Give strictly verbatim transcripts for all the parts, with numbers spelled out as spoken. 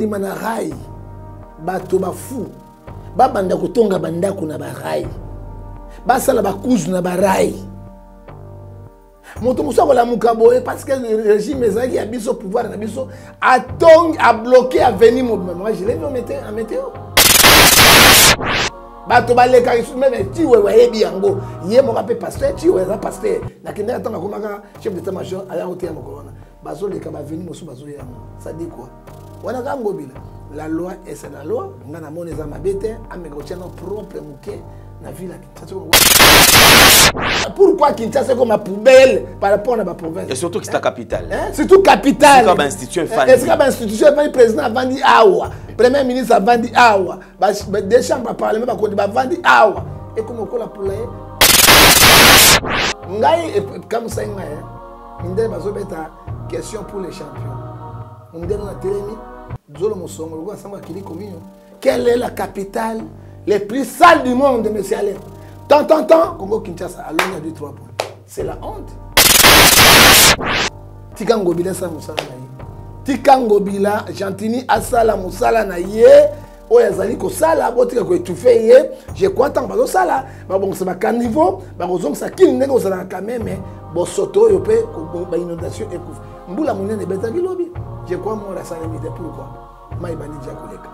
Manarai, bato bafu, ba banda kotonga bandako na barai, ba sala bakuzu na barai. Moto musa kola mukaboye parce que le régime ezaki a biso pouvoir na biso a tong a bloqué à venir mon moi je l'ai vu en météo en météo. Bato baleka isu même ti we we bi yango ye mo rappel pasteur ti we za pasteur na kenda tanga komaka chef d'état major ala hotel mo corona bazo leka ba venir mosu bazo ya ça dit quoi wana kango bila la loi et c'est la loi ngana mona za mabete ameka chano propre muke na ville Kinshasa. Pourquoi Kinshasa comme ma poubelle par rapport à ma province? Et surtout que c'est la capitale. Hein? C'est tout capitale. C'est comme institution fan. C'est comme institution fan. Le président a vendu awa. Le premier ministre a vendu awa. Des chambres à parlement a vendu awa. Et comme on colle pour les. Ngai comme ça ngai. Ndé bazo beta question pour les champions. Ndé na télémi. Zolo mosongo ngo samba kili komino. Quelle est la capitale les plus sales du monde, monsieur Alain? Tant, tant, tant, Congo Kinshasa, alors il y a deux, trois points. C'est la honte. Tikango Bila sa musala na ye. Tikango Bila, Gentini asala musala na ye. Oya zali ko sala, botika ko étouffer ye. Je crois tant bazo sala, ba bon c'est ba caniveau, ba kozong sa kin ndeko sala quand même, bo soto yo pe ko ba inondation écouf. Mbula munene beta kilobi. Je crois moi la sala mité pourquoi? Maïbani dia koleka.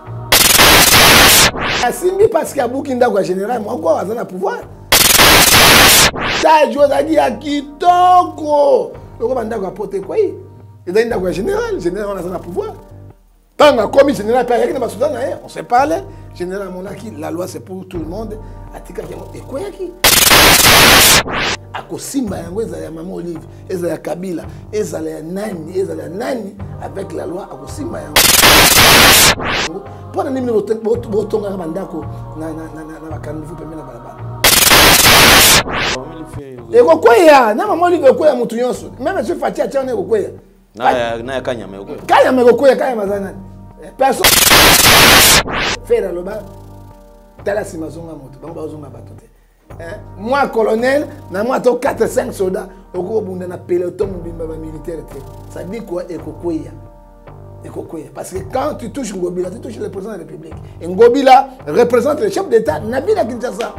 Asimbi parce qu'il y a beaucoup de général, moi encore, on a pouvoir. Ça, je dis à Kitoko. Le commandant va porter quoi? Il y a un général, général, on a pouvoir. Tant que commis général, on se parle. Général Monaki, la loi c'est pour tout le monde. Atika et quoi qui? Akosimba yango ezala ya Maman Olive, ezala ya Kabila, ezala ya nani, ezala ya nani avec la loi akosimba yango. Pour nini botonga bandako na na na na bakanivu pembe na balabala. Eko kwea, na Maman Olive kwea mutu nyonso. Même si Fatia tia na eko kwea. Na na ya Kanyama eko. Kanyama eko kwea, Kanyama mazana. Personne faire le bas. Tala simazonga moto, bango bazonga batote. Moi, colonel, moi, j'ai quatre cinq soldats. Au bout d'un peloton militaire. Ça dit quoi? Parce que quand tu touches Ngobila, tu touches le président de la République. Et Ngobila représente le chef d'État, Nabila Kinshasa.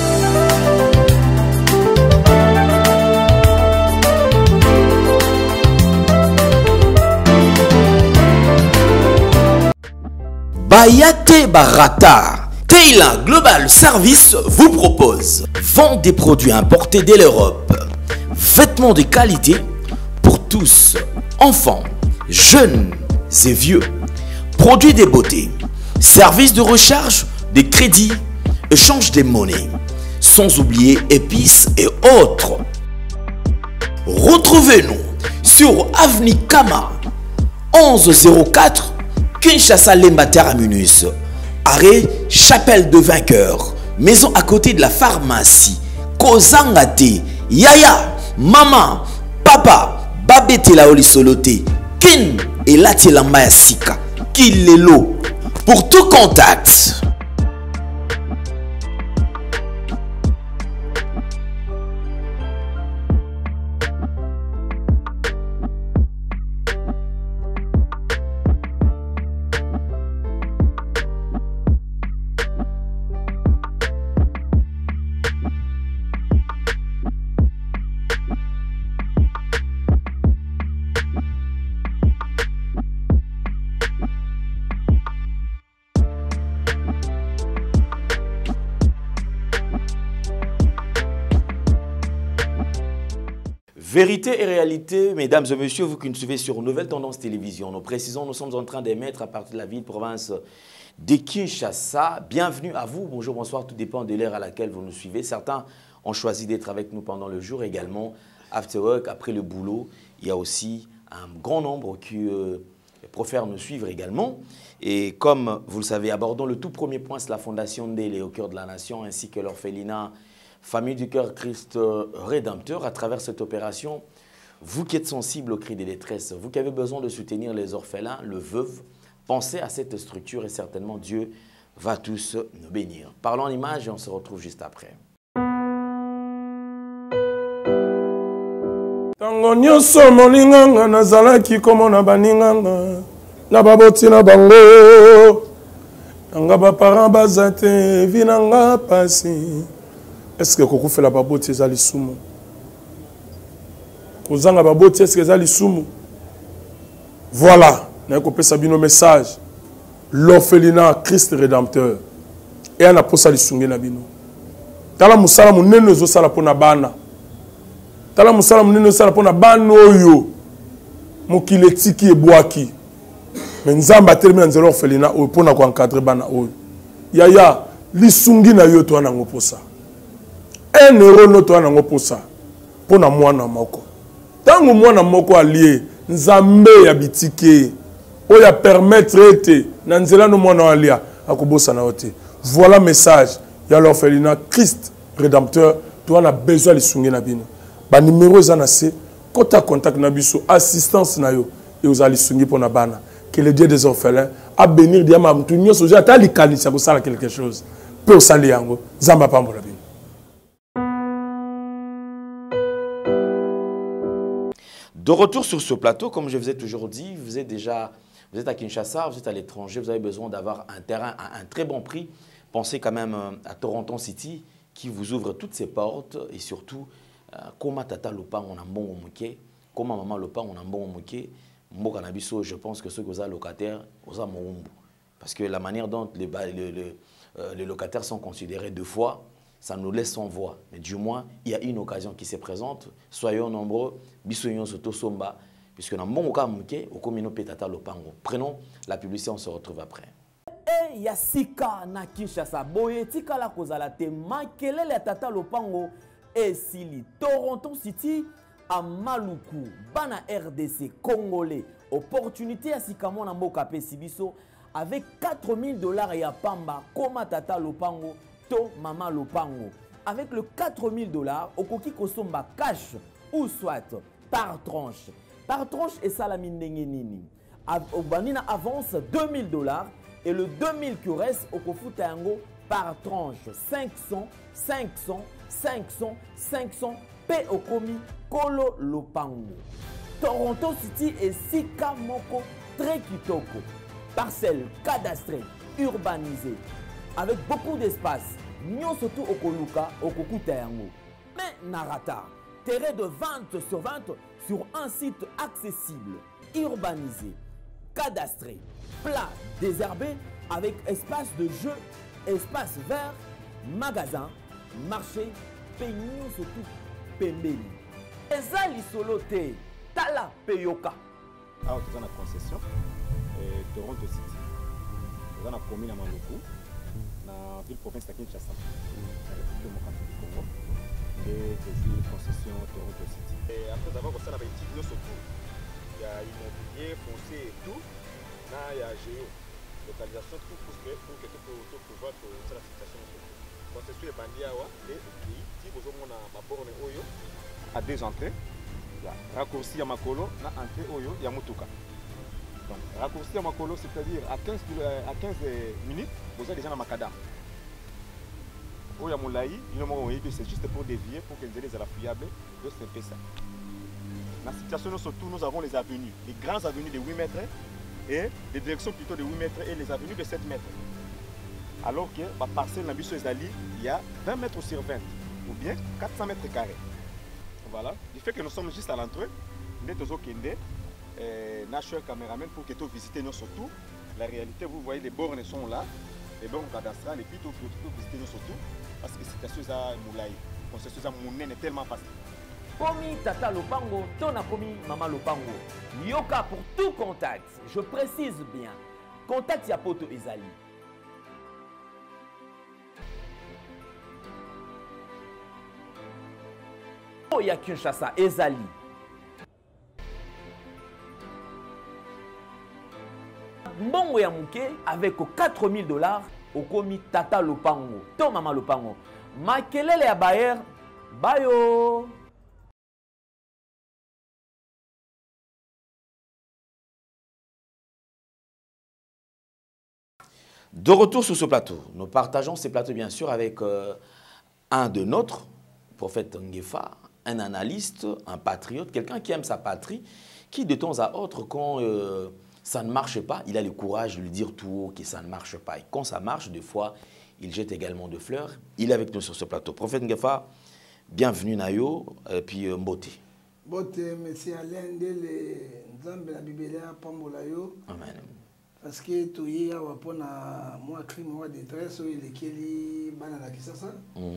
Bayate Barata. Taylor Global Service vous propose vente des produits importés de l'Europe, vêtements de qualité pour tous, enfants, jeunes et vieux, produits de beauté, services de recharge, de crédit, échange de monnaie, sans oublier épices et autres. Retrouvez-nous sur Avenue Kama onze zéro quatre Kinshasa Lemba Terminus. Arrêt Chapelle de Vainqueur, maison à côté de la pharmacie. Kozangate, Yaya, Maman, Papa, Babete la Oli Solote, Kin et Latila Mayasika, Kilelo. Pour tout contact. Vérité et réalité, mesdames et messieurs, vous qui nous suivez sur Nouvelle Tendance Télévision, nous précisons, nous sommes en train d'émettre à partir de la ville province de Kinshasa. Bienvenue à vous, bonjour, bonsoir, tout dépend de l'heure à laquelle vous nous suivez. Certains ont choisi d'être avec nous pendant le jour également. After work, après le boulot, il y a aussi un grand nombre qui euh, préfèrent nous suivre également. Et comme vous le savez, abordons le tout premier point, c'est la Fondation Ndélé au cœur de la nation ainsi que l'orphelinat Famille du Cœur Christ Rédempteur. À travers cette opération, vous qui êtes sensible aux cris de détresse, vous qui avez besoin de soutenir les orphelins, le veuve, pensez à cette structure et certainement Dieu va tous nous bénir. Parlons en images et on se retrouve juste après. Tango nyonso molinganga nazalaki komona baninganga na baboti na bango nanga ba parents bazate vinanga pasi. Est-ce que koko fait la baboti ezali sumu? Kozanga baboti est-ce que ezali sumu? Voilà, na ko pesa bino message. L'orphelinat Christ rédempteur. Et ana posa lisungi na bino. Tala musala munene zo sala pona bana. Tala musala munene zo sala pona bana oyo. Mokile tiki ebwaki. Mais nzamba termine nzelo orphelinat oyo pona ko encadrer bana oyo. Yaya lisungi na yo to ana ngoposa. Un euro no to ana ngoposa. Pona mwana moko. Tango mwana moko allié nzambe ya bitike oya permettre ete na nzela no mwana alia akobosa na ote. Voilà message ya l'orphelinat Christ rédempteur to ana besoin lisungi na bino. Ba numéro za na se kota contact na biso assistance na yo et aux alisungi pona bana. Que le Dieu des orphelins a bénir diama mtu nyoso ja ta likanisa ko sala quelque chose. Pe osali yango zamba pambola bino. De retour sur ce plateau, comme je vous ai toujours dit, vous êtes déjà vous êtes à Kinshasa, vous êtes à l'étranger, vous avez besoin d'avoir un terrain à un très bon prix. Pensez quand même à Toronto City qui vous ouvre toutes ses portes et surtout, comment tata lopa on a bon moké, comment maman lopa on a bon moké, mboka na biso, je pense que ceux qui sont locataires, osa moumbu. Parce que la manière dont les, les, les, euh, les locataires sont considérés deux fois, ça nous laisse sans voix. Mais du moins, il y a une occasion qui se présente. Soyons nombreux, bisoyon soto somba, puisque dans mon cas, au comino petata lopango. Prenons la publicité, on se retrouve après. E ya sika na Kinshasa boye tikala kozala te makelele ya tata lopango esili Toronto City à Maluku bana R D C congolais opportunité ya sika mona mboka pe sibiso avec quatre mille dollars ya pamba koma tata lopango to mama lopango avec le quatre mille dollars okoki kosomba cash ou soit par tranche par tranche et salami ndenge nini obanina avance deux mille dollars. Et le deux mille qui reste au Kofuta yango par tranche cinq cents, cinq cents, cinq cents, cinq cents P Okomi Kolo Lopango. Toronto City et Sika Moko très kitoko. Parcelle cadastrée, urbanisée, avec beaucoup d'espace. Nyon surtout au Koluka, au Kokuta yango. Mais Narata, terrain de vente sur vente sur un site accessible, urbanisé, cadastré. Plat désherbé avec espace de jeu, espace vert, magasin, marché, peignon surtout pembeni. Ezali solote, tala peyoka. Alors tu as une concession, Toronto City. Tu as une commune à Maluku, dans la ville province de Kinshasa, dans la République démocratique du Congo. Et tu une concession Toronto City. Et après avoir commencé à petite news autour, il y a immobilier, foncier et tout. Il y a géo, localisation tout pour que pour que tu puisses pouvoir faire la situation. Concession est bandit à et puis si vous avez ma borne oyo à deux entrées, raccourci à Makolo, na entrée oyo ya Mutuka. Donc raccourci à Makolo, c'est-à-dire à quinze à quinze minutes, vous êtes déjà dans Makada. Oya Moulaï, c'est juste pour dévier pour que les ailes à la fiable, de c'est un peu ça. Dans la situation surtout, nous avons les avenues, les grandes avenues de huit mètres. Et des directions plutôt de huit mètres et les avenues de sept mètres. Alors que la parcelle de Zali, il y a vingt mètres sur vingt ou bien quatre cents mètres carrés. Voilà. Du fait que nous sommes juste à l'entrée, nous sommes National Cameraman pour que tu visites nous surtout. La réalité, vous voyez, les bornes sont là, les bornes cadastrales, et puis tu peux visiter nous surtout parce que c'est quelque chose à Moulaï. C'est quelque chose à Moulay, est tellement facile. Komi tata lopango, tona komi mama lopango. Yoka pour tout contact. Je précise bien. Contact ya poto ezali. Oh ya Kinshasa ezali. Mbongo ya muke avec quatre mille dollars au komi tata lopango. To mama lopango. Makelele ya bayer bayo. De retour sur ce plateau, nous partageons ces plateaux bien sûr avec euh, un de nôtres, prophète Ngefa, un analyste, un patriote, quelqu'un qui aime sa patrie, qui de temps à autre, quand euh, ça ne marche pas, il a le courage de lui dire tout haut que ça ne marche pas. Et quand ça marche, des fois, il jette également de fleurs. Il est avec nous sur ce plateau. Prophète Ngefa, bienvenue Nayo, et puis euh, Mbote. Mbote, monsieur Alain, Ndele, Nzambe la Biblia, Pambola yo. Amen. Parce que tu y as un moi crime moi détresse il est qui bana la kisasa.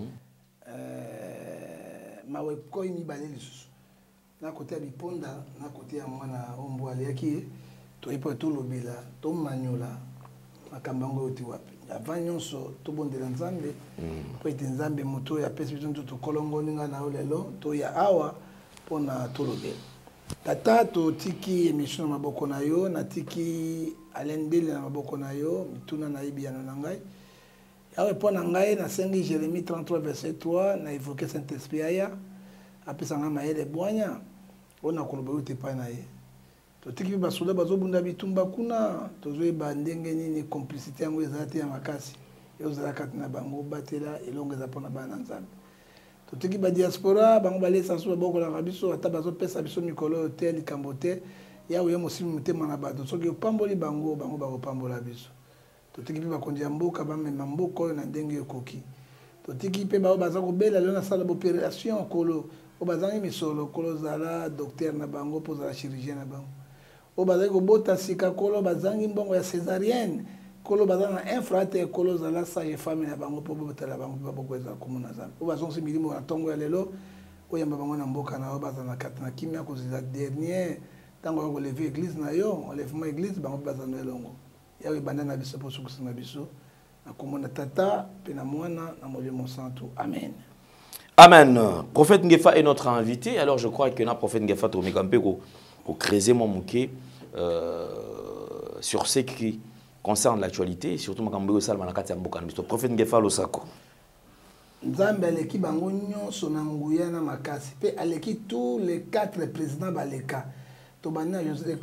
Euh ma we ko mi balé lisusu. Na côté biponda, na côté ya mwana ombo aliaki, to ipo to lobela, to manyola. Makambango oti wapi. Avant nyonso to bondela Nzambe. Po ite Nzambe moto ya pesi bituntu to kolongo ninga na olelo, to ya awa pona to lobela. Tata to tiki émission maboko na yo na tiki alendele na maboko na yo mituna na ibiano na ngai yawe pona ngai na sengi Jérémie trente-trois verset trois na évoquer Saint-Esprit aya apesa nga maele bwanya ona koloba yote pa na ye to tiki basoda bazobunda bitumba kuna tozoe bandenge nini complicité yango ezati ya makasi yo zala katina bango batela elongo za pona bana Nzambe. Tout qui ba diaspora bango balé sans so boko la biso ata bazo pesa biso mikolo hotel kambote ya uyo musimu mutema na bato soki opamboli bango bango ba opambola biso tout qui ba kondia mboka ba mema mboko na ndenge yokoki tout qui pe ba baza ko bela lona sala opération kolo o bazangi misolo kolo zala docteur na bango poza la chirurgien na bango o bazangi ko bota sika kolo bazangi mbongo ya césarienne kolo bazana infrate kolo zala sage femme na bango po botala bango po bokweza komona Nzambe o bazonsi milimo na tongo ya lelo o yamba bango na mboka na o bazana katana kimia ko za dernier tango ko lever église na yo on lève ma église bango bazana elongo yawe banda na biso po sukusa na biso na komona tata pe na mwana na molimo santo amen. Amen. Prophète Ngefa est notre invité. Alors je crois que na prophète Ngefa to mekampe ko ko creuser mon mouké euh sur ce qui concerne l'actualité, surtout makambo salma na kati ya mboka na biso. Prophète Ngefa Losako. Nzambe aleki bango nyonso na nguya na makasi pe aleki tous les quatre présidents baleka. To bana Joseph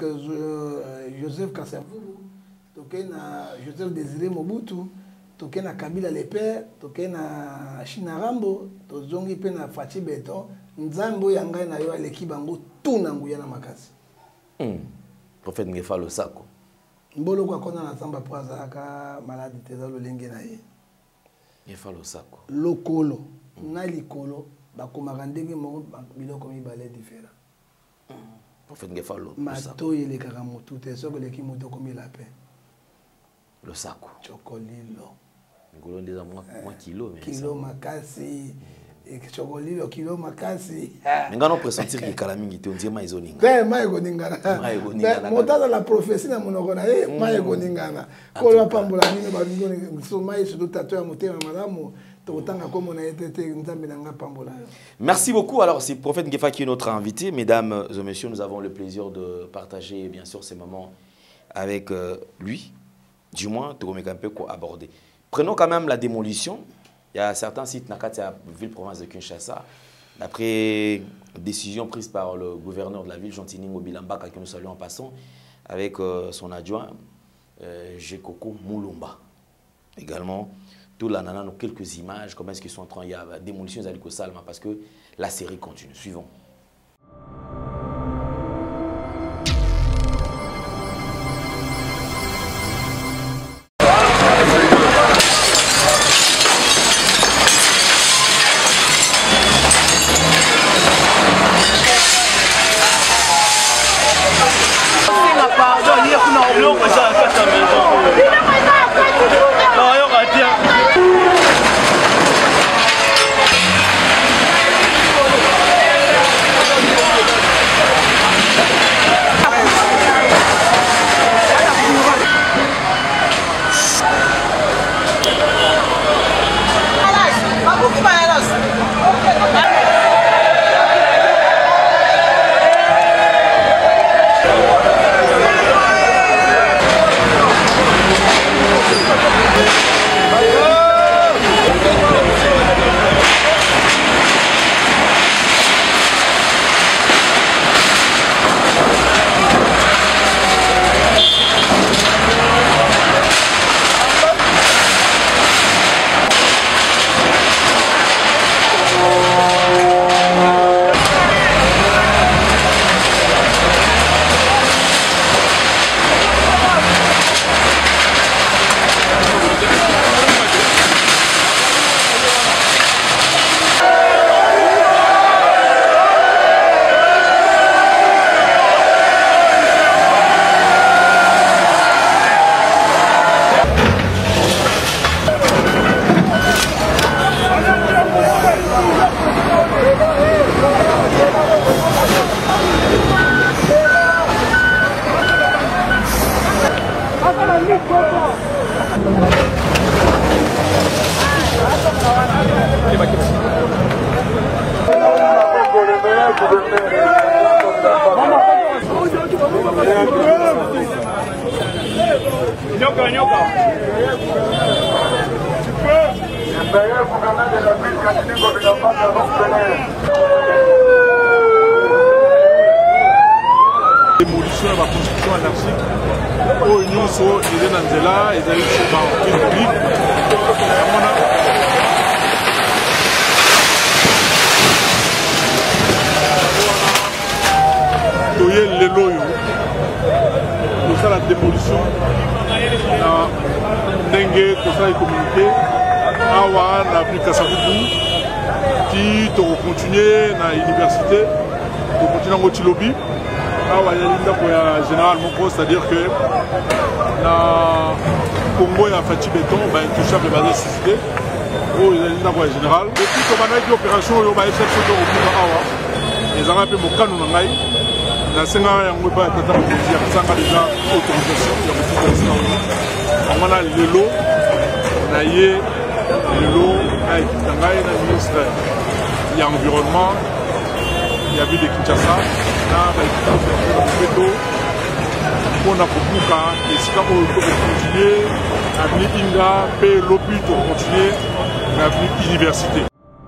Joseph Kasavubu, to na Joseph Désiré Mobutu, to na Kabila le père, to na Shinarambo, to zongi pe na Fachi Beton. Nzambe yanga na yo aleki bango tout na nguya na makasi. Hmm. Prophète Ngefa Losako. Mbolo kwa kona na samba poaza aka maladi teza lolenge na ye. Ngefa Losako. Lokolo, na likolo, bakomaka ndenge moko biloko mibale différent. Prophète Ngefa Losako. Mato yele kaka mutu te soko leki mutu komi lapin. Losako. Chokolilo. Ngolo ndeza mwa mwa kilo mais. Kilo makasi. Et chokolilo kilo makasi. Ngano pressentir que kalamingi te ondiema izoninga. Ben maiko ningana. Maiko ningana. Montada la prophétie na monoko na eh maiko ningana. Ko la pambola bino ba bino so mai so tato ya motema malamu to tanga komo na etete nzambe na nga pambola. Merci beaucoup. Alors c'est prophète Ngefa qui est notre invité. Mesdames et messieurs, nous avons le plaisir de partager bien sûr ces moments avec euh, lui. Du moins, tout comme un peu quoi aborder. Prenons quand même la démolition. Il y a certains sites dans la ville-province de Kinshasa. D'après décision prise par le gouverneur de la ville, Jean-Tini Mobilamba, que nous saluons en passant, avec euh, son adjoint, euh, Jekoko Moulumba. Également, tout là, nous quelques images, comment est-ce qu'ils sont en train, il y a démolition d'Aliko Salma, parce que la série continue. Suivons. Thank you. Nyoka, nyoka. Démolition de la construction anarchique. Au Nyonso, il est dans Zela, il est dans le public. Toye Leloyo. Pour ça, la démolition. Ndenge, tout ça est communiqué. Awa, na plus Kassaboubou, qui te continuer dans l'université, pour continuer dans le lobby. Awa, il y a une général Moko, c'est-à-dire que na Congo, il y a Fatih Béton, il y a une touche de base suscité. Oh, il y a une général. Et puis, comme on a dit l'opération, il y a une exception de Awa. Les Arabes, ils ont fait mon canot. Na senga yango ba tata ko ya sanga déjà autorisation ya ko on a lelo na ye lelo ay tangai na ministre ya environnement ya ville de Kinshasa na ba équipe on a kobuka esika o ko continuer avenue Inga pe lopi to continuer na avenue université.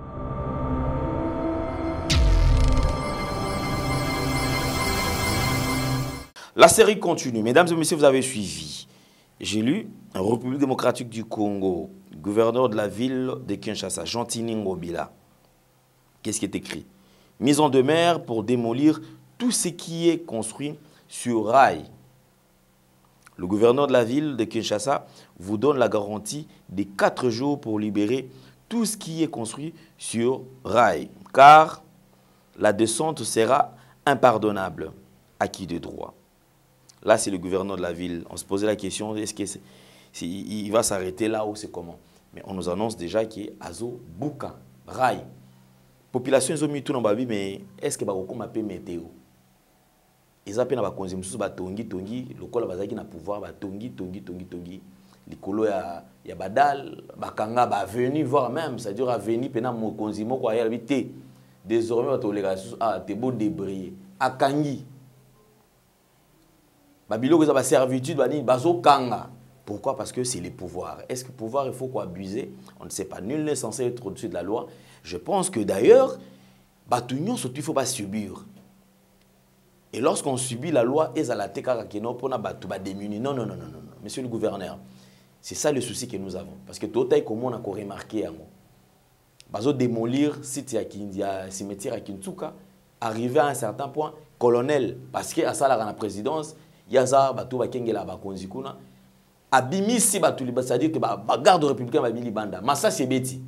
La série continue. Mesdames et messieurs, vous avez suivi. J'ai lu en République démocratique du Congo, gouverneur de la ville de Kinshasa, Jantini Ngobila. Qu'est-ce qui est écrit? Mise en demeure pour démolir tout ce qui est construit sur rail. Le gouverneur de la ville de Kinshasa vous donne la garantie de quatre jours pour libérer tout ce qui est construit sur rail. Car la descente sera impardonnable. Acquis de droit. Là, c'est le gouverneur de la ville. On se posait la question, est-ce qu'il va s'arrêter là ou c'est comment? Mais on nous annonce déjà qu'il y a Azo Bouka, Rail. Population, ils ont mis tout dans la vie, mais est-ce que vous avez appelé météo? Ils ont appelé la consommation, tongi, tongi, le col a na pouvoir, tongi, tongi, tongi, tongi. Les colos, il y a Badal, Bakanga, va venir voir même, c'est-à-dire à venir, pendant mon consommation, quoi, il y a l'habité. Désormais, tolérance, ah, t'es beau débrayé. À Kangi. Babilo, ça va servitude, bazo kanga. Pourquoi? Parce que c'est les pouvoirs. Est-ce que le pouvoir, il faut quoi abuser? On ne sait pas. Nul n'est censé être au-dessus de la loi. Je pense que d'ailleurs, il ne faut pas subir. Et lorsqu'on subit la loi, ils la démunis. Non, non, non, non, non. Monsieur le gouverneur, c'est ça le souci que nous avons. Parce que tout est comme on a remarqué. Bazo démolir site à cimetière à Kintsuka, arrivé à un certain point, colonel, parce que à ça la présidence, Yaza bato bakengela bakonzikuna abimisi bato liba, c'est-à-dire que ba garde républicain ba milibanda massa c'est beti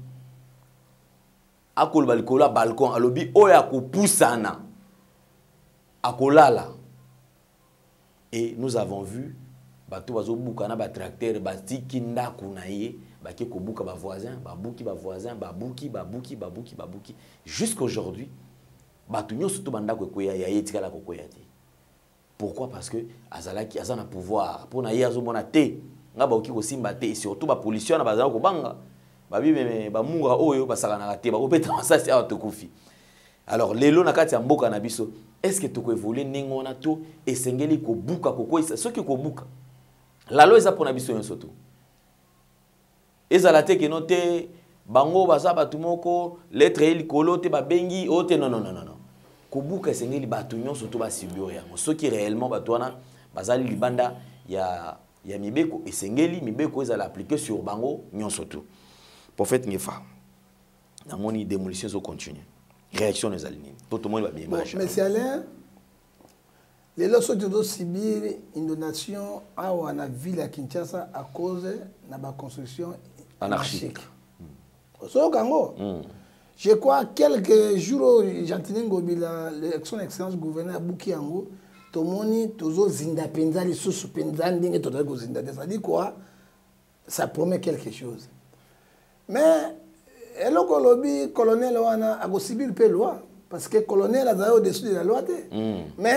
akol balikola balcon alobi oya ko poussana akolala. Et nous avons vu bato bazo bukana ba tracteur ba tikinda kunaye ba ke ko buka ba voisin ba buki ba voisin ba buki ba buki ba buki ba buki jusqu'aujourd'hui bato nyoso to banda ko koya ya yetikala ko koya ti. Pourquoi? Parce que azalaki azana pouvoir pour na yazo mona te ngaba oki ko simba te, et surtout ba pollution na bazana ko banga ba bi me ba munga oyo basaka na te ba opeta masasi a to kufi. Alors lelo na kati ya mboka na biso, est-ce que to ko évoluer ningona to esengeli ko buka ko ko ce qui ko buka la loi eza pona biso nyonso to ezala te ke no te bango baza batu moko lettre eli kolo te ba bengi o te non non non non. Kobuka esengeli batu nyonso to ba subir yango. Ce qui réellement batu wana bazali libanda ya ya mibeko esengeli mibeko ezala appliquer sur bango nyonso to. Prophète Ngefa. Na moni démolition zo continue. Réaction des alignés. Tout le monde va bien image. Mais c'est Alain. Les lorsque tu dois subir une donation à la ville à Kinshasa à cause de la construction anarchique. Au Congo. Je crois quelques jours, Jantini Ngobila, son excellence gouverneur Bouki Ango, tout le monde, tout le monde, zinda penza, les sous penza, ndingue tout le monde zinda. Ça dit quoi? Ça promet quelque chose. Mais le colonel a aussi bien le loi parce que le colonel a au-dessus de la loi. Mais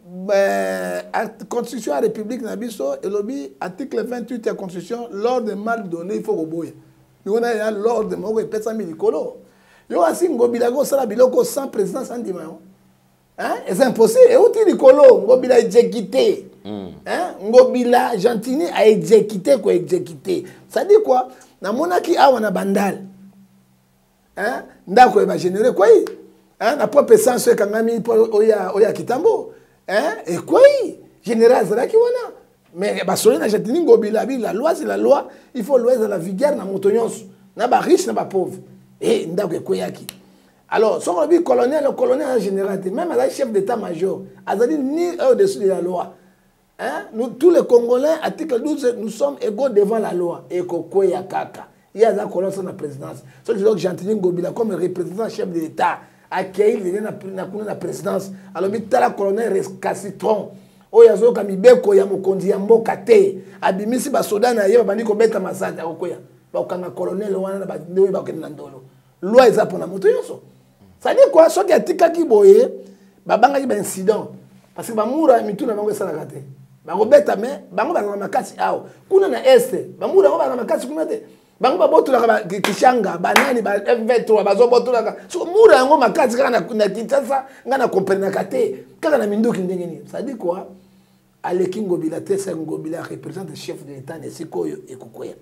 la Constitution de la République Nabiso, et lobby, article vingt-huit de la Constitution, l'ordre mal donné, il faut que vous nous avons l'ordre de Moko et Pesa Milikolo. Yo asi Ngobilago sala biloko sans président sans dimayon. Hein? C'est impossible. Et où tu Likolo, Ngobila exécuté. Hein? Ngobila Gentini a exécuté quoi exécuté. Ça dit quoi? Na monaki a wana bandal. Hein? Ndako eba généré quoi? Hein? Na propre sens kangami oya oya kitambo. Hein? Et quoi? Général Zalaki wana. Mais basoli na Gentini Ngobila bi la loi c'est la loi, il faut louer la vigueur na montonyos. Na ba riche na ba pauvre. Et ndako ekoyaki. Alors, si on dit colonel, le colonel en général, même à la chef d'état-major, Azali ni au-dessus de la loi. Hein? Nous, tous les Congolais, article douze, nous sommes égaux devant la loi. Et Kokoya Kaka. Il y a un colonel sur la présidence. C'est donc Gentini Ngobila, comme représentant chef de l'État, accueilli la présidence. Alors, il y a un colonel Cassitron. Oh, il y a un Kamibeko, il y a un Mokondi, il y a un Mokate. Abimisi Basoda, il y a un Bandiko Beta Massad, il y a un colonel, il y a un loi est pour la moto. Ça dit quoi? Ce qui a tika ki boye, babanga ki ba incident. Parce que bamura mitu na bango sala kate. Bango beta me, bango ba na makasi awo. Kuna na este, bamura ba na makasi kuna te. Bango ba botu la kishanga, banani ba F vingt-trois bazo botu la. So mura yango makasi kana na Kinshasa, ngana comprendre kate. Kaka na minduki ndenge ni. Ça dit quoi? Aleki Ngobila te sa Ngobila représente le chef de l'État ne sikoyo ekokoya.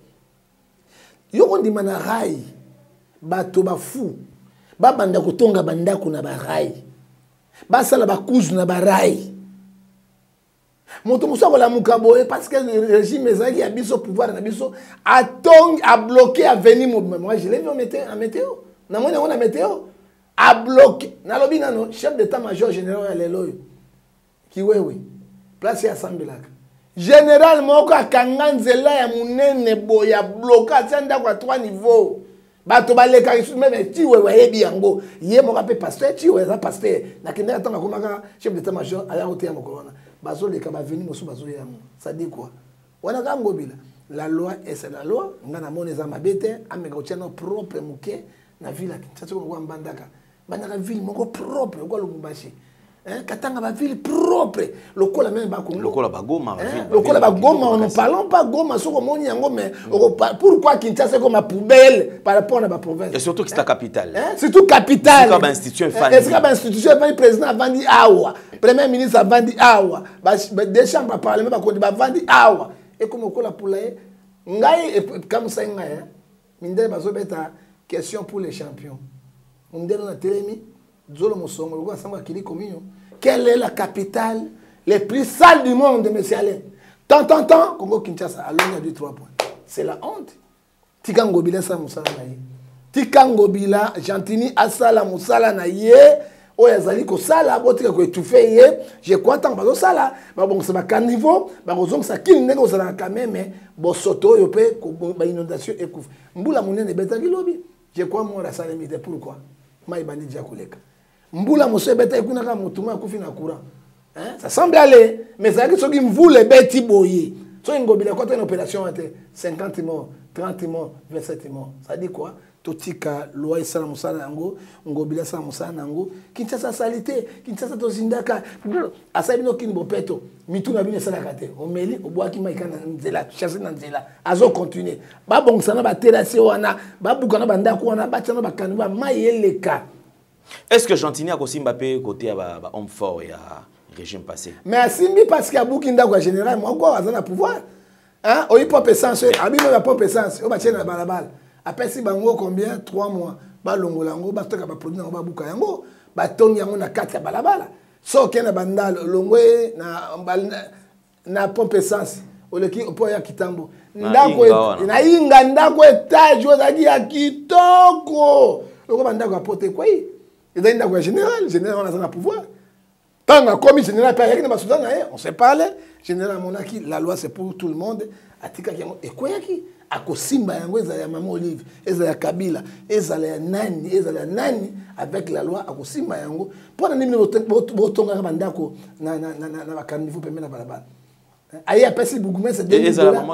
Yo on dit mana rai. Bato ba fou. Ba banda kotonga bandako na barai. Ba sala ba kuzu na barai. Moto musa ko la mukaboe parce que le régime ezaki a biso pouvoir na biso a tong a bloqué à venir moi je l'ai vu en météo en météo. Na mona on a météo a bloqué. Na lobi nano chef d'état-major général ya lelo. Ki wewe. Place ya Sambilaka. Général moko akanga nzela ya munene boya bloqué tsanda kwa trois niveaux. Bato baleka même ti we yebi yango ye mo ka pe pasteur ti we za pasteur na kende atanga komaka chef d'état-major ala hotel ya mokolona bazo leka ba venir mosu bazo ya mo ça dit quoi wana ka Ngobila la loi et c'est la loi ngana mona za mabete ameka ochana propre muke na ville Kinshasa ko mbandaka bandaka ville moko propre ko Lubumbashi. Hein, Katanga ba ville propre, lokola même ba Congo. Lokola ba Goma, hein? Lokola ba Goma, on ne parle pas Goma, soko moni yango mais pourquoi Kinshasa comme ma poubelle par rapport à ma province. Et surtout que c'est la capitale. Hein? Surtout capitale. C'est comme institution fan. Est-ce que institution fan président Avandi Awa, premier ministre Avandi Awa, ba des chambres parlement ba ko ba Avandi Awa. Et comme lokola poulaye, ngai comme ça ngai, mindele bazo beta question pour les champions. Mindele na telemi quelle est la capitale les plus sale du monde, monsieur Alain? Tant, tant, tant, Congo Kinshasa, alors il y a deux, trois points. C'est la honte. Tika Ngobila sa musala na ye. Tika Ngobila, Gentini asala musala na ye. Oya zali ko sala, botika ko étouffé ye. Je crois tant bazo sala, ba bon c'est ba caniveau, ba ozong sa kin ndenge ozala quand même, bo soto yo pe ko ba inondation ekouf. Mbula munene beta kilobi. Je crois moi la salamité pourquoi? Mai bandi dia koleka. Mbula mose beta ekuna ka mutuma kufi na courant. Hein? Ça semble aller, mais ça que soki mvule beti boye. So Ngobila quand une opération était cinquante morts, trente morts, vingt-sept morts. Ça dit quoi? Totika loi isala musala yango, Ngobila sala musala yango, Kinshasa salité, Kinshasa to zindaka. Asabino kinbo peto, mituna bine sala kate. Omeli obwaki maika na nzela, chasse na nzela. Azo continuer. Ba bongsana ba terrasse wana, ba bukana banda ko wana, ba tchana ba kanuba mayeleka. Est-ce que Gentini a aussi Mbappé côté à ba homme fort et à régime passé? Mais Simbi parce qu'il y a Boukinda quoi général, moi quoi à le pouvoir. Hein? On y pop essence, abîme la pop essence, on va tirer la balle. Après si bango combien trois mois, ba longo lango, ba toka ba produit ba buka yango, ba ton yango na quatre balabala. So ken na bandal longo na na pop essence, o le ki po ya kitambo. Ndako na inga ndako etage ozaki ya kitoko. Longo bandako apote quoi? Il y a un général, général on a un pouvoir. Tant que commis général, on s'est parlé. Général Monaki, la loi c'est pour tout le monde. Et quoi qui a Kosimba, Ezala Maman Olive, Ezala Kabila, Ezala Nani, Ezala Nani, avec la loi à Kosimba Yango. Pour la nuit, Botonga Bandako, na na na na na carniveau permet la balabala. Aïe, après si beaucoup mais c'est deux mille dollars.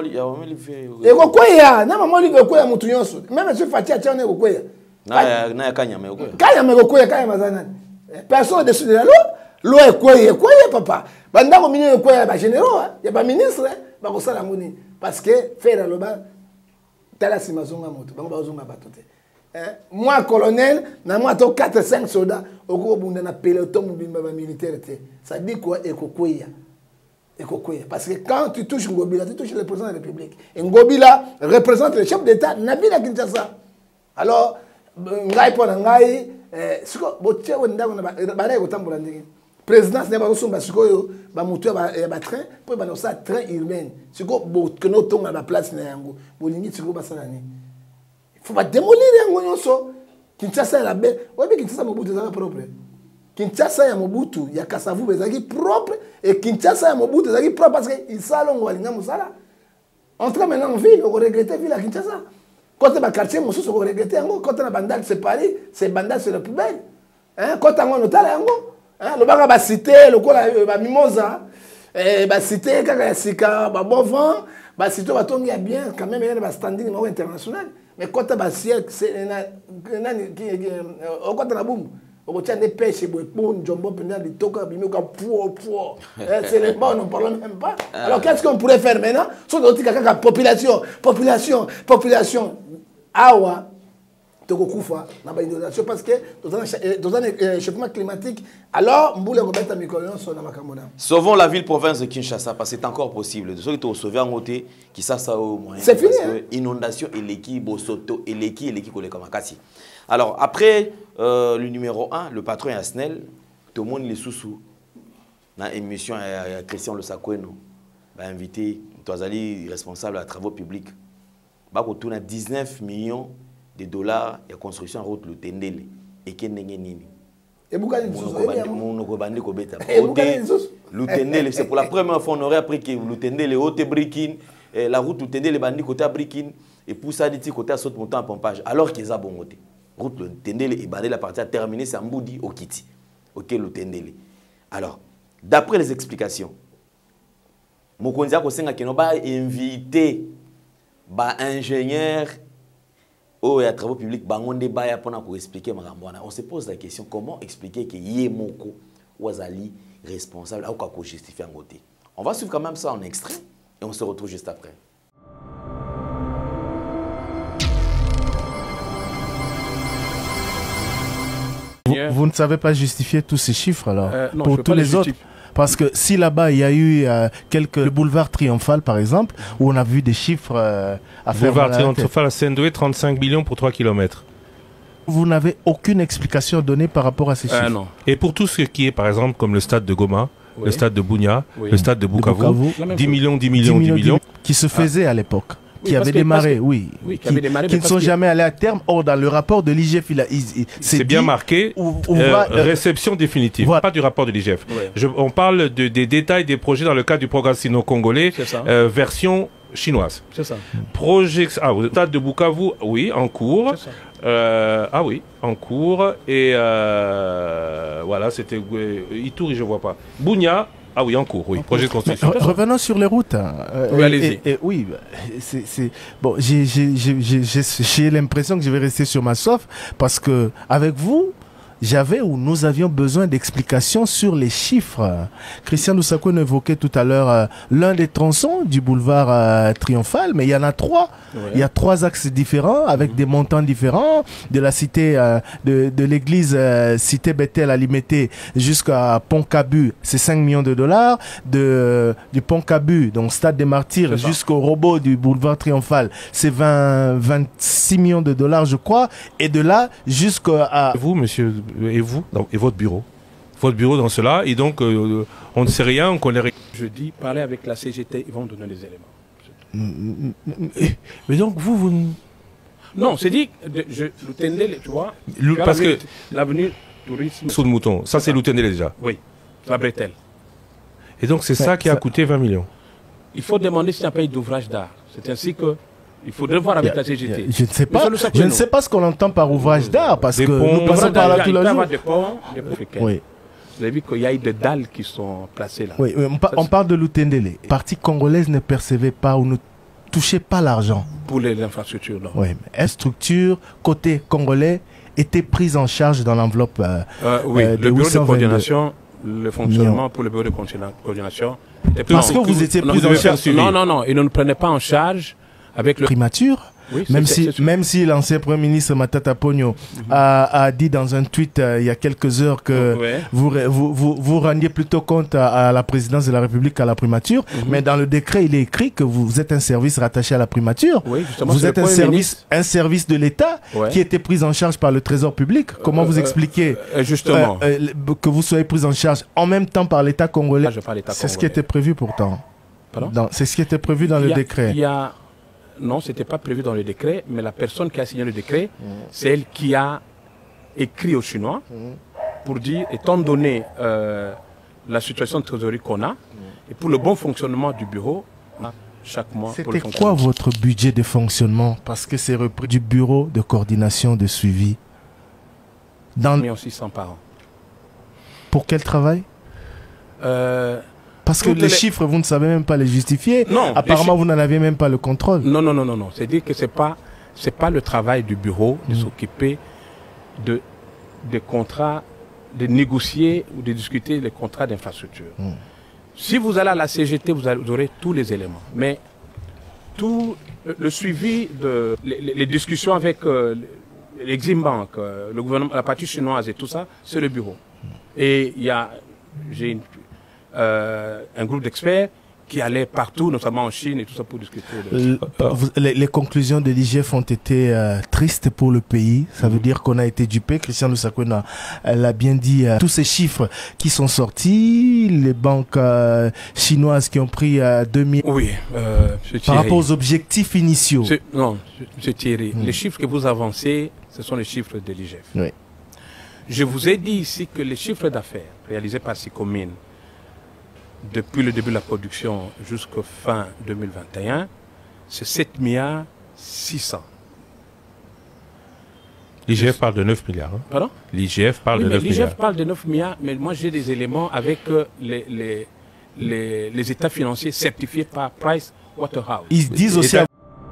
Et quoi ya? Na Maman Olive quoi ya Moutouyonso. Même si Fatia Tchane quoi ya? Na na Kanyama quoi. Kanyama quoi ya Kanyama zanani. Personne dessus de la loi. Loi est quoi, est quoi, papa? Banda ko minene ko ya ba généraux, ya ba ministre, ba ko sala ngoni parce que faire le ba tala simazonga moto, ba ba zonga batote. Hein, moi colonel, na moi to quatre cinq soldats, oko bunda na peloton mobimba ba militaire té. Ça dit quoi ekokoya. Ekokoya parce que quand tu touches Ngobila, tu touches le président de la République. Et Ngobila représente le chef d'État na bila Kinshasa. Alors ngai pona ngai eh siko botie wenda na ba na ko tambola ndenge. Présidence n'est pas reçu parce que ba moto ba ba train pour ba ça train urbain. Siko bo que no tonga ba place na yango. Bolingi siko ba salani. Il faut pas démolir yango nyonso. Kinshasa la be, obi Kinshasa Mobutu za propre. Kinshasa ya Mobutu ya Kasavu bezaki propre et Kinshasa ya Mobutu ezaki propre parce que il salongo walinga musala. Entre maintenant en ville, on regrette ville à Kinshasa. Quand tu as quartier, on se regrette yango. Quand tu as bandal c'est Paris, c'est bandal c'est la poubelle. Hein, quand tu as un hôtel yango. Hein, le baga ba cité, le ko la ba mimosa, eh ba cité kaka sika ba bon vent, ba cité ba tongi bien quand même il y a ba standing au international. Mais quand tu as ba ciel c'est na na qui au côté la boum. Au tient des pêches boy bon jombo pendant des toka bimé ka pou pou. C'est les bons on parle même pas. Alors qu'est-ce qu'on pourrait faire maintenant? Son autre kaka population, population, population. Awa parce que dans un réchauffement climatique, alors sauvons la ville-province de Kinshasa parce que c'est encore possible. De ceux qui ont sauvé en côté, qui ça ça au moyen. C'est fini. Parce que inondation et l'équipe, Bosoto et l'équipe et l'équipe Kolekamakasi. Alors après euh, le numéro un, le patron Asnel, tout le monde les sous-sous. Dans l'émission à Christian Le Sakweno, va inviter Toazali responsable à travaux publics. Bah autour de dix-neuf millions de dollars de construction route le Tendele et qui n'est nini. Et pourquoi ils le Tendele c'est pour la première fois on aurait appris que le Tendele haute brikin la route le Tendele bandi côté brikin et pour ça dit côté saute montant en pompage alors qu'ils a bon côté route le Tendele et bandé la partie à terminer c'est Mboudi au Kiti. OK le Tendele. Alors d'après les explications Mokonzi a kosenga que no ba invité ba ingénieur oh, il y a travaux publics, pour expliquer. On se pose la question, comment expliquer que Yemoko Wazali responsable ou justifier en côté. On va suivre quand même ça en extrait et on se retrouve juste après. Vous, vous ne savez pas justifier tous ces chiffres alors euh, non, pour tous les autres? Parce que si là-bas, il y a eu euh, quelques... Le boulevard Triomphal, par exemple, où on a vu des chiffres euh, à faire... Boulevard Triomphal à Saint-Doué, trente-cinq millions pour trois kilomètres. Vous n'avez aucune explication donnée par rapport à ces chiffres? euh, Non. Et pour tout ce qui est, par exemple, comme le stade de Goma, oui. le stade de Bounia, oui. le stade de Bukavu, de Bukavu dix millions, dix millions, dix millions. Qui se faisaient ah. à l'époque. Qui oui, avait que, démarré, que, oui, oui, qui, qui, démarré, qui ne sont jamais allés à terme. Or, dans le rapport de l'I G F, c'est bien marqué, où, où euh, va, euh, réception définitive, voilà. Pas du rapport de l'I G F. Ouais. Je, on parle de, des détails des projets dans le cadre du programme sino-congolais, euh, version chinoise. C'est ça. Projet, ah, au stade de Bukavu, oui, en cours. Euh, ah oui, en cours. Et euh, voilà, c'était Ituri, je vois pas. Bounia. Ah oui, en cours, oui. Projet de construction. Mais, revenons sur les routes. Euh, oui, allez-y. Oui, c'est bon. J'ai l'impression que je vais rester sur ma soif parce que avec vous, j'avais ou nous avions besoin d'explications sur les chiffres. Christian Lusako évoquait tout à l'heure euh, l'un des tronçons du boulevard euh, Triomphal, mais il y en a trois. Ouais. Il y a trois axes différents avec mmh. des montants différents, de la cité euh, de, de l'église euh, cité Bethel à Limité jusqu'à Pont-Cabu, c'est cinq millions de dollars. De du Pont-Cabu, donc Stade des Martyrs, jusqu'au robot du boulevard Triomphal, c'est vingt, vingt-six millions de dollars, je crois. Et de là jusqu'à vous, monsieur. Et vous, donc, et votre bureau Votre bureau dans cela, et donc euh, on ne sait rien, on connaît rien. Je dis, parlez avec la C G T, ils vont donner les éléments. Mais donc vous, vous... Non, c'est dit, je, le Tendele, tu vois, le, tu parce que l'avenue tourisme... Sous le mouton, ça c'est le Tendele déjà. Oui, la bretelle. Et donc c'est ça qui a coûté vingt millions. Il faut demander s'il y a pas eu d'ouvrage d'art. C'est ainsi que... Il faudrait voir avec la C G T. Je ne sais pas, je ne sais pas ce qu'on entend par ouvrage d'art, parce des que ponts, nous passons par là tous les jours. Des ponts, des ponts. Oui. Vous avez vu qu'il y a eu des dalles qui sont placées là. Oui, oui on, pa on parle de l'Utendele. La partie congolaise ne percevait pas ou ne touchait pas l'argent. Pour les infrastructures, non. Oui, mais la structure, côté congolais, était prise en charge dans l'enveloppe. Euh, euh, oui, euh, le bureau de coordination le fonctionnement pour le bureau de coordination. Parce que vous étiez pris en charge. Non, non, non, ils ne nous prenaient pas en charge avec le... Primature. Oui, même, c'est, si, c'est, même si l'ancien Premier ministre Matata Pogno mm-hmm. a, a dit dans un tweet euh, il y a quelques heures que ouais. vous, vous, vous, vous rendiez plutôt compte à, à la présidence de la République qu'à la primature, mm-hmm. mais dans le décret, il est écrit que vous êtes un service rattaché à la primature. Oui, vous êtes un service, un service de l'État ouais. qui était pris en charge par le Trésor public. Comment euh, vous expliquez euh, justement. Euh, euh, que vous soyez pris en charge en même temps par l'État congolais? Ah, c'est ce qui était prévu pourtant. Dans, c'est ce qui était prévu dans il le a, décret. Il y a... Non, ce n'était pas prévu dans le décret, mais la personne qui a signé le décret, mmh. c'est elle qui a écrit aux Chinois mmh. pour dire, étant donné euh, la situation de trésorerie qu'on a, mmh. et pour le bon fonctionnement du bureau, chaque mois... C'était quoi votre budget de fonctionnement? Parce que c'est repris du bureau de coordination de suivi. Dans... un million six cents par an. Pour quel travail? euh... Parce que les, les chiffres, vous ne savez même pas les justifier. Non, apparemment, vous n'en avez même pas le contrôle. Non, non, non, non, non. C'est-à-dire que c'est pas, c'est pas le travail du bureau de mmh. s'occuper de des contrats, de négocier ou de discuter les contrats d'infrastructure. Mmh. Si vous allez à la C G T, vous, allez, vous aurez tous les éléments. Mais tout le, le suivi de les, les discussions avec euh, l'Exim Bank, euh, le gouvernement, la partie chinoise et tout ça, c'est le bureau. Et il y a, j'ai une Euh, un groupe d'experts qui allaient partout, notamment en Chine et tout ça pour discuter. De... Euh, vous, les, les conclusions de l'I G F ont été euh, tristes pour le pays. Ça mm-hmm. veut dire qu'on a été dupé. Christian Lusakuna l'a bien dit. Euh, tous ces chiffres qui sont sortis, les banques euh, chinoises qui ont pris euh, deux mille... Oui, euh, par rapport aux objectifs initiaux. Non, M. Thierry, mm. les chiffres que vous avancez, ce sont les chiffres de l'I G F. Oui. Je vous ai dit ici que les chiffres d'affaires réalisés par ces communes depuis le début de la production jusqu'au fin deux mille vingt et un, c'est sept milliards six cents. L'I G F parle de neuf milliards. Hein. Pardon? L'I G F parle oui, de neuf milliards. L'I G F parle de neuf milliards, mais moi j'ai des éléments avec euh, les, les, les, les états financiers certifiés par Price Waterhouse. Ils disent aussi... États...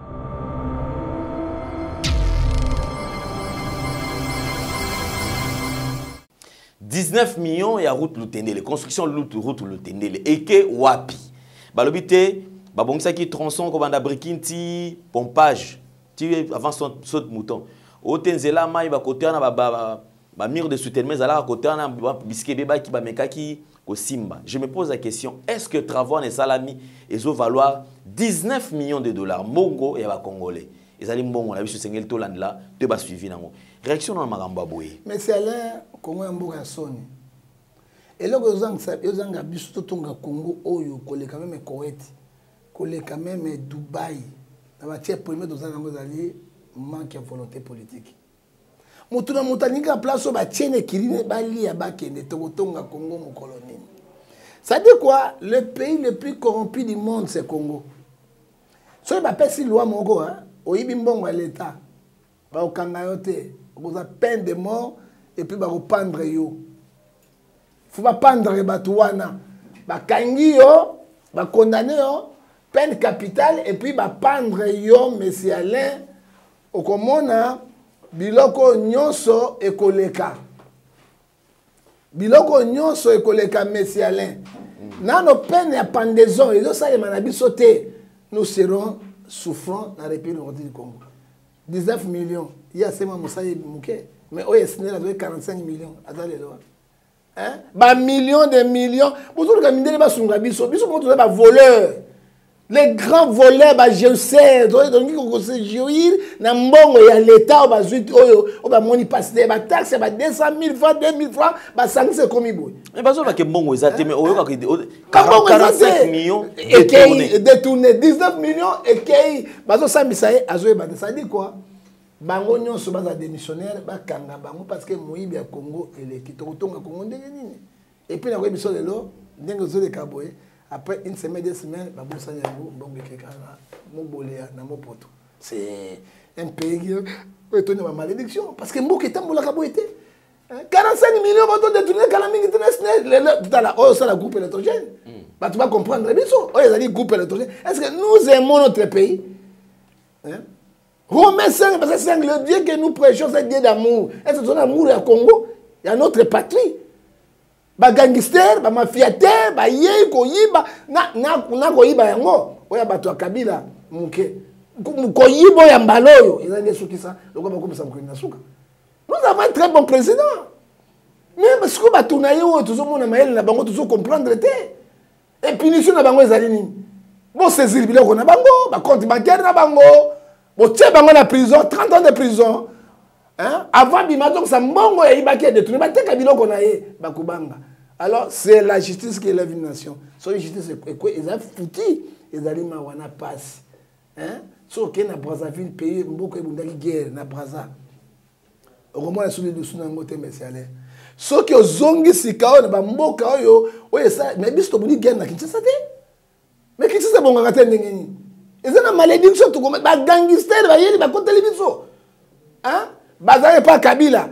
dix-neuf millions et à route Lutendele, construction de route Lutendele, et que wapi. Balobité, babongsa qui tronçon comme un briquinti, pompage, tu avant son saut de mouton. Au Tenzela, maï va côté na ba ba mur de soutien, mais à la côté na biscuit beba qui ba mekaki ko simba. Je me pose la question, est-ce que travaux et salami ils ont valoir dix-neuf millions de dollars Mongo et ba congolais. Ils allaient bon on a vu ce single Toland là, te ba suivi nango. Réaction dans Magamba Boye. Mais c'est Alain Congo Mboka Soni. Et là, ils ont biso tonga Congo oyo kole quand même Koweït, kole quand même Dubaï. La matière première dans un alliés manque de volonté politique. Mutuna mutanika place ba tiene kirine bali ya bakende tonga Congo mon colonie. Ça dit quoi? Le pays le plus corrompu du monde c'est Congo. So ba pesi loi mongo hein, oyibi mbongo l'état. Ba okanga yote. Vous avez peine de mort et puis vous pendre yo. Faut pas pendre les batouana. Ba kangi yo, ba condamné yo, peine capitale et puis ba pendre yo monsieur Alain au komona biloko nyonso ekoleka. Biloko nyonso ekoleka monsieur Alain. Nano peine ya pendaison et ça les manabi sauter. Nous serons souffrants dans la République du Congo. dix-neuf millions. Il y a seulement Moussaï Mouké. Mais il y a quarante-cinq millions. Hein? Bah millions de millions. Vous avez des gens qui sont voleurs. Les grands voleurs, bah je sais. Donc, ils sont jouir. Nambongo, il y a l'État, bah zuit, oh, bah moni passe, bah taxe, bah deux cent mille francs, deux mille francs, bah ça c'est comme il mais parce que Mbongo, ils ont quarante-cinq millions détournés, dix-neuf millions et qui, bah ça, ça y est, ça dit quoi? Bango nyonso baza démissionnaire bakanga bango parce que moyibi ya Congo ele kitotonga Congo ndenge nini et puis na ko biso lelo ndenge zo de kaboye après une semaine deux semaines ba bossa yango mbongo kekana mo boléa na mo poto c'est un pays qui est une malédiction parce que mboka etambola kaboyete quarante-cinq millions bato détourner kala mingi tene tout à la oh ça la groupe électrogène ba tu vas comprendre biso oh ezali groupe électrogène est-ce que nous aimons notre pays hein? Romains cinq, parce que c'est le Dieu que nous prêchons, c'est Dieu d'amour. Est-ce que c'est l'amour du Congo? Il y a notre patrie. ba gangster ba mafiateur ba ye ko yiba na na na ko yiba yango oya bato Kabila muke ko yibo ya mbaloyo eza nde soki ça lokwa ba komisa mukina suka. Nous avons un très bon président. Mais parce que bato na yo tout mona mael na bango tout comprendre te et punition na bango ezali nini bon saisir biloko na bango ba compte bancaire na bango bon tie bango na prison trente ans de prison. Hein? Avant Bimato, ça mbongo et ibaki de tout. Bate kabilo konaye bakubanga. Alors c'est la justice qui élève une nation. So la justice est quoi? Ils ont foutu. Ils allaient mawana passe. Hein? So que na Brazzaville pays mboko ebundaki guerre na Brazza. Au moins la soulier dessous na ngote mesiale. So que ozongi sikao na bamboka oyo oyo ça mais biso buni guerre na Kinshasa te. Mais Kinshasa bonga ngate ndengeni. Ils ont malédiction tout comme ba gangster ba yeli ba koteli biso. Hein? Bazare pas Kabila.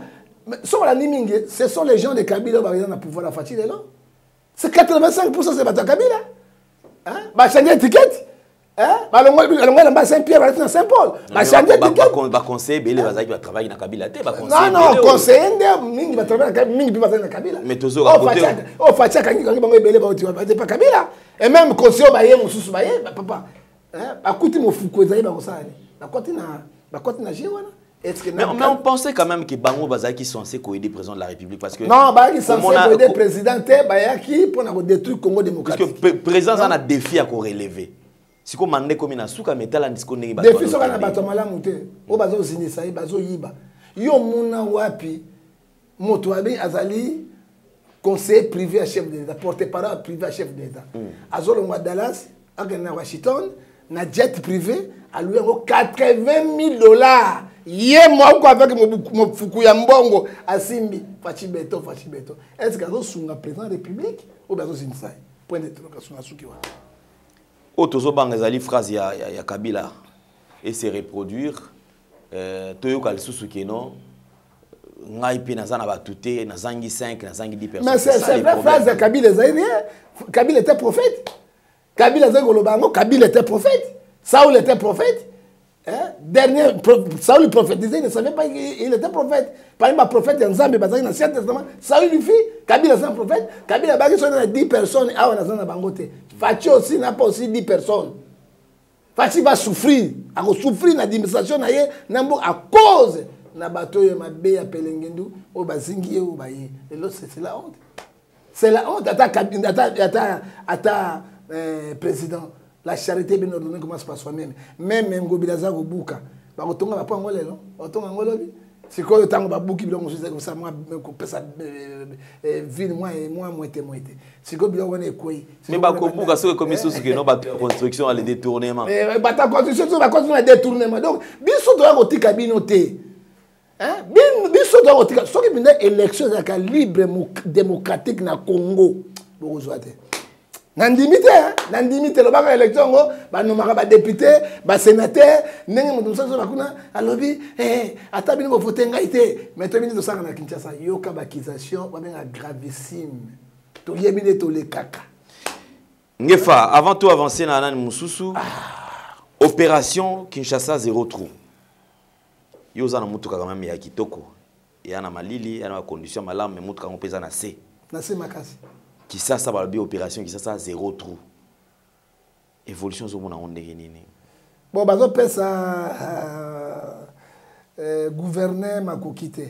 Ce sont les gens de Kabila qui ont le pouvoir de Fatih. C'est quatre-vingt-cinq pour cent de Kabila. Bah changer étiquette. Hein? Bah le Saint-Pierre va être dans Saint-Paul. Bah changer étiquette. Bah conseiller Bélé va travailler dans Kabila. Non non, conseiller Mingi va travailler dans Mingi va travailler dans Kabila. Mais toujours à côté. Oh Fatih quand il va Bélé va travailler pas Kabila. Et même conseiller Baye Moussous Baye papa. Hein? Bah écoutez mon Foucault Zaï ba ça. Bah continue bah continue Jéwana. Mais, mais on pensait quand même que Bango Bazaki sont censés aider le président de la République parce que non, bah ils sont censés aider le président Bayaki pour détruire le Congo démocratique. Parce que le président a un défi à relever. Si on mande comme une souka métal en disco n'est pas. Défi sur la bataille malamute. Au bazo zinisa, bazo yiba. Yo mona wapi motoabi azali conseiller privé à chef de l'État, porte-parole privé à chef de l'État. Azolo mwa Dallas, à Washington, na jet privé à lui quatre-vingt mille dollars. Yé moi quoi avec mon Fukuya Mbongo Asimbi Fachi Beto Fachi Beto. Est-ce que vous êtes président de la République ou bien vous êtes un point d'interrogation à ce qui va. Otozo Bangazali phrase ya ya Kabila et se reproduire. Toyo Kalsusu Keno ngai pe nazana batute nazangi cinq nazangi dix personnes. Mais c'est la phrase de Kabila Zaire. Kabila était prophète. Kabila Zaire Golobango, Kabila était prophète. Saoul était prophète. Hein? Dernier, Saül prophétisait, il ne savait pas qu'il était prophète. Par exemple, prophète Nzambe, dans l'Ancien Testament, Saül lui fit, Kabila c'est un prophète, Kabila a dix personnes, ah on a dans Bangote. Fachi aussi n'a pas aussi dix personnes. Fachi va souffrir, à souffrir dans l'administration à cause na bateau ya mabe ya Pelengendu, au Bazingi ou Baye. Et l'autre c'est la honte. C'est la honte, à ta président. La charité bien ordonnée commence par soi-même. Même même Gobilaza Gobuka. Ba kotonga ba ngolé non. Otonga ngolobi. C'est quoi le temps ba buki bilongo comme ça moi pesa ville moi et moi moitié moitié. C'est quoi bilongo ne koi. Mais ba kobuka c'est comme ça que non ba construction à le détournement. Mais ba ta construction ba construction à détournement. Donc biso doit kotika binoté. Hein? Biso doit kotika so ki binde élection za libre démocratique na Congo. Boko zoate. Nandimité, hein? Nandimité, le bac élection, bah nous marra bah député, bah sénateur, n'engagez mon domicile sur la cuna, à lobby, eh, à ta bien vous votez ngaïté, mais tu ministre de sang à Kinshasa, yoka bakisation, bah bien gravissime, tu y es bien tous les caca. Ngefa, avant tout avancer dans l'année Moussoussou, opération Kinshasa zéro trou. Yoza na mutuka quand même ya kitoko, ya na malili, ya na condition malam, mais mutuka on pesa na C. Na C makasi. Qui ça, ça va le bien opération, qui ça, ça, zéro trou. Évolution, sur mon onde nini. Bon, bah, je pense à gouverner ma coquille.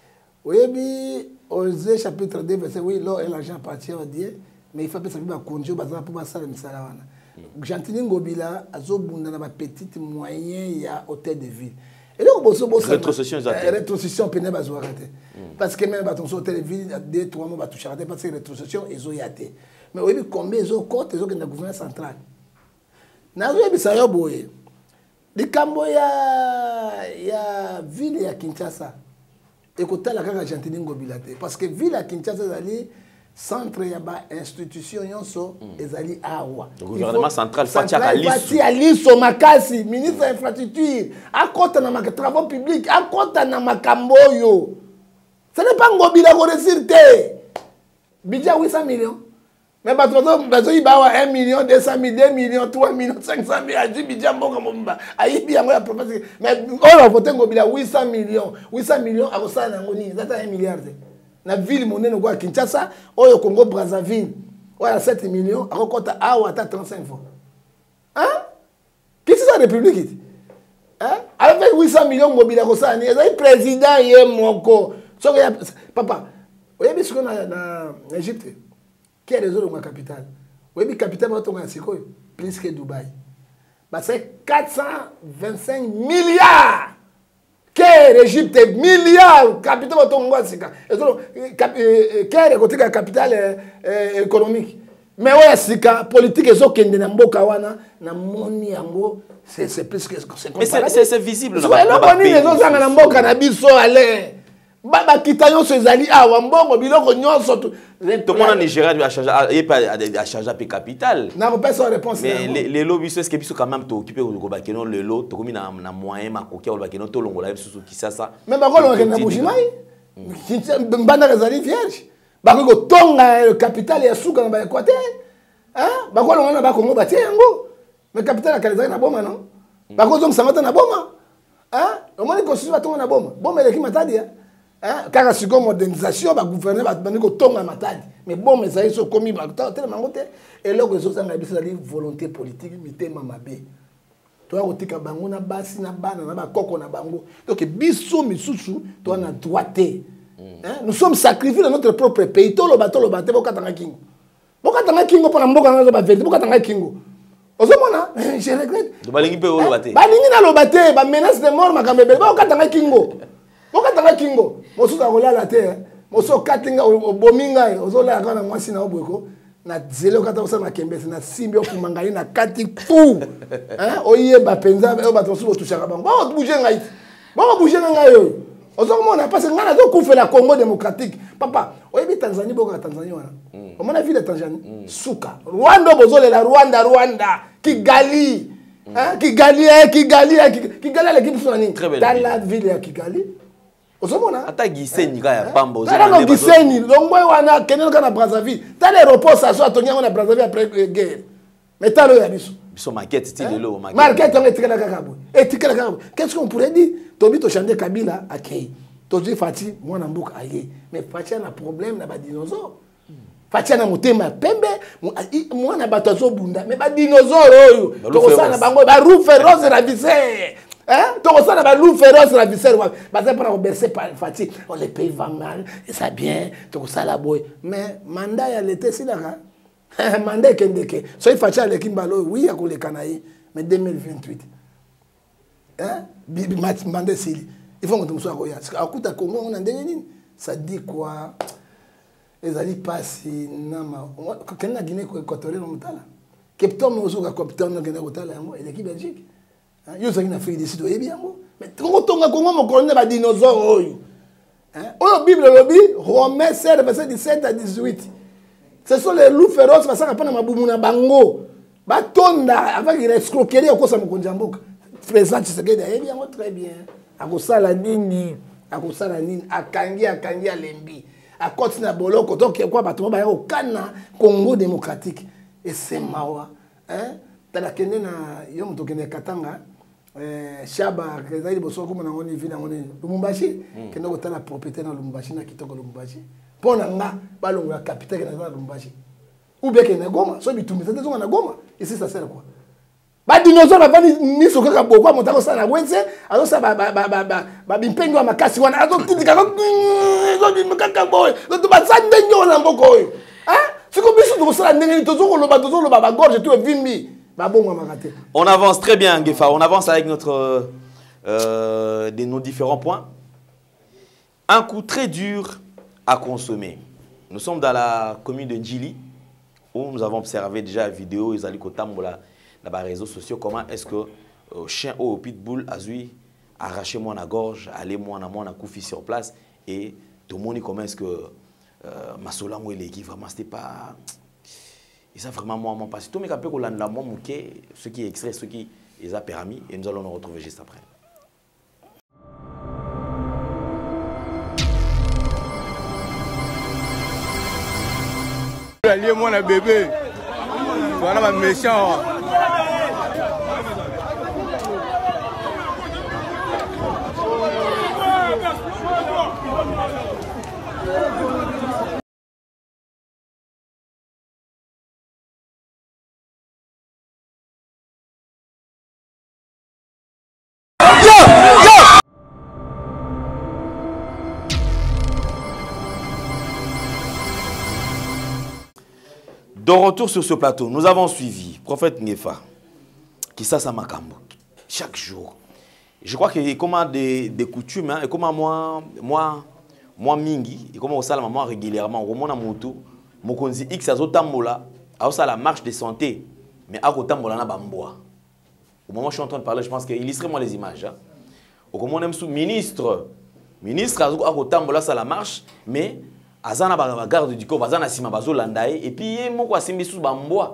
Oui, Osée chapitre deux, verset oui, l'or et l'argent appartient à Dieu, mais il faut que ça soit conduit pour passer le salaire. Gentini Ngobila, azobunda na petite moyen ya hôtel de ville. Et donc, bon, bon, rétrocession, rétrocession, pénèbre à Zouarate. Parce que même dans hôtel de ville, deux, trois mois, tu charades parce que rétrocession, ils ont yaté. Mais oui, combien ils ont compte, ils ont le gouvernement central. Nazo ça y a boye. Les Camboya, il y a ville à Kinshasa. Et quand la carte Gentini Ngobila, parce que ville à Kinshasa, c'est centre ya ba institution yonso ezali awa le gouvernement central fati à liso makasi ministre infrastructure akota na mak travaux publics akota na makambo yo ce n'est pas Ngobila ko réussite budget huit cents millions mais bato bato ibawa un million deux cents mille deux millions trois millions cinq cents mille aji budget mboka momba ayibi yango ya province mais on a voté Ngobila huit cents millions huit cents millions akosala nango ni zata un milliard. na ville monene kwa Kinshasa oyo Congo Brazzaville oyo sept millions akokota awa ata trente-cinq fois hein qu'est-ce que c'est la république hein avec huit cents millions mobile ko ça ni ezali président ye moko soko ya papa oyebi siko na na Égypte qui est réseau de ma capitale oyebi capitale ba tonga sikoyo plus que Dubaï bah c'est quatre cent vingt-cinq milliards que l'Égypte milliards capitale ba tonga sika quelle côté la capitale économique mais ouais sika politique ezo kende na mboka wana na moni yango c'est c'est plus que c'est mais c'est c'est visible na ba pays ezo zanga na mboka na biso ale baba kitayo sezali awa mbongo biloko nyonso tout le monde en Nigeria doit changer et pas à changer pe capital na pas sans réponse mais les les lobbies est-ce que biso quand même to occuper ko ba keno le lot to komi na na moyen makokia ba keno to longola biso ki ça mais ba ko longola na bujimai mbanda rezali vierge ba ko tonga le capital ya suka na ba Équateur hein ba ko longola ba Congo ba tie yango mais capital ya Kalezari na boma non ba ko zong samata na boma hein o moni ko suba tonga na boma boma le ki matadi ya hein kaka siko modernisation ba gouverner ba bani ko tonga matadi mais bon mais ça iso komi ba tellement ngote et là que zo sanga biso la volonté politique mitema mabe to a kotika bango na basi na bana na ba koko na bango donc biso misusu to na droité hein nous sommes sacrifiés dans notre propre pays to lo bato lo bato bo katanga kingo bo katanga kingo pour mboka ngazo ba vérité bo katanga kingo ozomona je regrette do balingi pe o lo baté balingi na lo baté ba menace de mort makambebe bo katanga kingo bo katanga kingo mosusu akolala te mosusu katinga obominga ozola kana mwasi na obweko na zelo kata osala makembesi na simbi okuma ngai na kati fu hein oyeba penza o bato mosusu otushaka bango ba bouger ngai ba bouger ngai yo ozomona parce que ngana zokufela Congo démocratique papa oyebi Tanzanie boka Tanzanie wana omona ville de Tanzanie suka Rwanda bozolela Rwanda Rwanda Kigali hein Kigali Kigali Kigali l'équipe sonani dans la ville ya Kigali ozomona ata Gisenyi ka ya pamba ozomona Gisenyi longwe wana kenelo kana Brazzaville ta l'aéroport ça soit tonyango na Brazzaville après guerre mais talo ya biso biso maquette style lo maquette maquette on etikala kakabo etikala kakabo qu'est-ce qu'on pourrait dire tobi to chanter Kabila akei to di Fati mwana mbuka aye mais Fati na problème na ba dinosaure Fati na motema pembe mwana bato zo bunda mais ba dinosaure oyo to sana bango ba roux féroce ravisser hein to ça ba loup féroce la viscère ba ça pour bercer par Fati on les pays va mal et ça bien to ça la boy mais mandat ya l'été si là mandat kendeke so il Fati avec Kimbalo oui ya ko le Kanaï mais deux mille vingt-huit hein bibi mandat si il faut que nous soit roya à kuta Congo on a ndeni ça dit quoi les ali passe na ma kana Guinée équatoriale mutala Cape Town ozuka Cape Town na Guinée équatoriale yango et l'équipe Belgique yo zaki na Afrique du Sud oyebi yango mais Congo tonga Congo mo kolonne ba dinosaure oyo hein oyo Bible lobi Romains sept verset dix-sept à dix-huit ce sont les loups féroces basaka pana mabumu na bango batonda avec une escroquerie okosa mokonzi mboka présent Tshisekedi oyebi yango très bien akosala nini akosala nini akangi akangi alembi akoti na boloko donc quoi bato ba yo kana Congo démocratique et c'est mawa hein tala kende na yo moto kende Katanga eh shaba kezali boso ko na ngoni vina ngoni Lumumbashi kende ko tala propriété na Lumumbashi na kitoko Lumumbashi pona nga balongo ya capitaine na Lumumbashi ou bien kende Goma so bitumbi ça na Goma ici ça sert quoi ba dinosaure ba ni miso kaka boko motako sana wense azo sa ba ba ba ba bimpengo ya makasi wana azo titika ko zo bimkaka boy to ba sande nyo na mboko oyo hein siko biso to sala ndenge to zo ko loba to zo loba ba gorge to vimbi. On avance très bien, Ngefa. On avance avec notre, euh, des, nos différents points. Un coup très dur à consommer. Nous sommes dans la commune de Djili, où nous avons observé déjà la vidéo, ils allaient dans les réseaux sociaux, comment est-ce que le euh, chien au pitbull a dû arracher moi la gorge, aller moi na moi na koufi sur place, et tout le monde comment est-ce que euh, Masolango et l'équipe, vraiment, c'était pas... Et ça vraiment moi mon passé. Tout mes capés qu'on l'a moi mouqué, ce qui est extrait, ce qui les a permis, et nous allons nous retrouver juste après. Allié moi la bébé, voilà ma méchant. De retour sur ce plateau, nous avons suivi Prophète Ngefa, qui ça, ça Makambo, chaque jour. Je crois que comme des, des coutumes, hein, et comme moi, moi, moi mingi, et comme on sait moi régulièrement, au moins moto, mon konzi X a zotambola, a ça la marche de santé, mais à zotambola na bamboa. Au moment où je suis en train de parler, je pense que illustrez-moi les images. Hein. Au moment où on aime sous ministre, ministre a zotambola ça la marche, mais azana ba garde du corps, azana sima bazo landaye, et puis mon quoi simbi sous bamboa,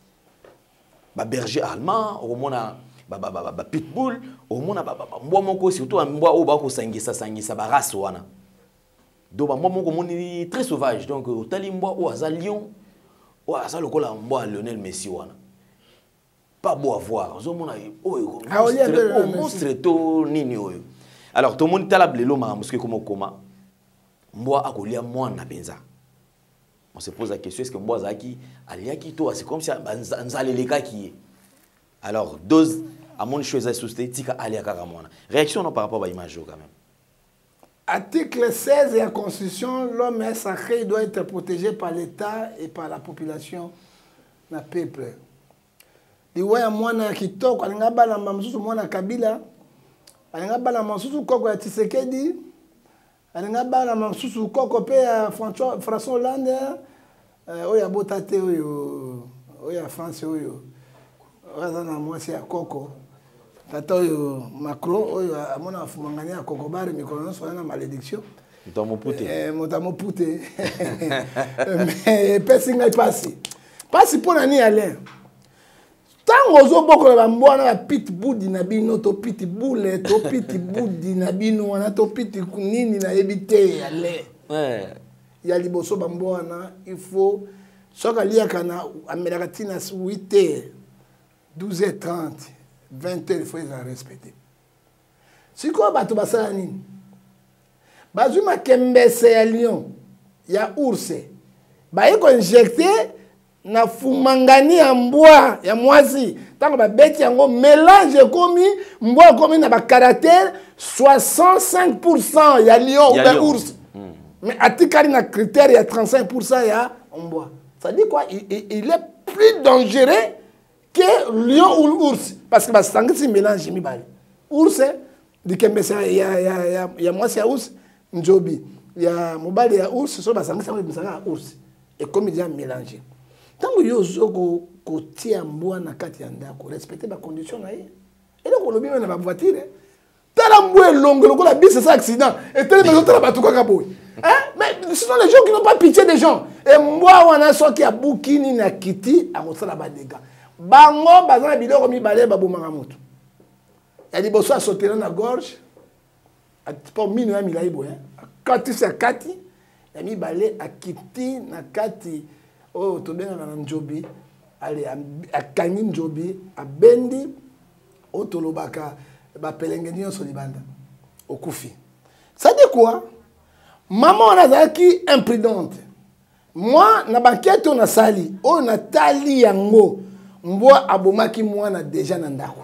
ba berger allemand, au moment Ba, ba, ba, ba, pitbull, au monde ba, ba, ba, mboa moko surtout un mboa au bako sangisa sangisa ba race wana. Donc ba mboa moko moni très sauvage, donc au tali mboa au aza lion, au aza lokola mboa Lionel Messi wana. Pas beau à voir, zo mona o ah oli o monstre to nini oyo. Alors tout le monde tala blelo ma muske comme koma. Mboa akolia mwana benza. On se pose la question, est-ce que mboa zaki aliaki to c'est comme si nzaleleka ki. Alors dose à mon chose à souster, tika alia karamona. Réaction non par rapport à l'image quand même. Article seize de la Constitution, l'homme est sacré, il doit être protégé par l'État et par la population, le peuple. Il y a mwana kitoko, il y a bala mamsusu mwana Kabila, il y a bala mamsusu koko ya Tshisekedi, il y a bala mamsusu koko pe ya François Hollande, oya botate oyo, oya France oyo. Oya na mwasi ya koko. Tata oyo Macron oyo amona afumangani ya koko bare mikolo nyonso na malédiction. Motamo pute. Eh motamo pute. Mais pesi ngai pasi. Pasi pona ni Alain. Tango zo boko ba mbwana ba pitbull na bino to pitbull to pitbull na bino wana to pit kunini na ebite Alain. Ouais. Ya liboso ba mbwana il faut soka liaka na amelaka tina huit heures. douze heures trente, vingt heures, il faut les respecter. Si quoi, bato basala nini? Bazuma kembese ya lion, ya ours, ba yeko injecté na fumangani ya mbwa ya mwasi. Tango ba beti yango mélange komi mbwa komi na ba caractère soixante-cinq pour cent ya lion ou ya ours. Mm. Mais atikali na critère ya trente-cinq pour cent ya mbwa. Ça dit quoi? Il, il, il est plus dangereux que lion ou l'ours, parce que c'est un mélange mi bali. Ours, du kembese ya ya ya ya moi c'est ours, njobi. Ya mobali ya ours, so ba sangisa mo bisanga ours. Et comme il y a mélangé. Tant que yo zoko ko tia mbwa na kati ya ndako, respecter ba condition na ye. Et donc on lobi na ba voiture. Tala mbwa longue longue la bise c'est accident. Et tele maison tala ba tuka kaboy. Hein? Mais ce sont les gens qui n'ont pas pitié des gens. Et mbwa wana so ki a bukini na kiti a kosala ba dégâts. Bango bazana biloko mibale babomanga mutu. Ya liboso asotela na gorge. Atipo mino ya milai boya. Kati sa kati ya mibale akiti na kati o tobenga na njobi. Ale akangi njobi abendi o tolobaka ba pelenge nyonso libanda. Okufi. Ça dit quoi? Maman nazaki imprudente. Moi na banquette on a sali. On a tali yango. Mbwa abomaki mwana déjà na ndako.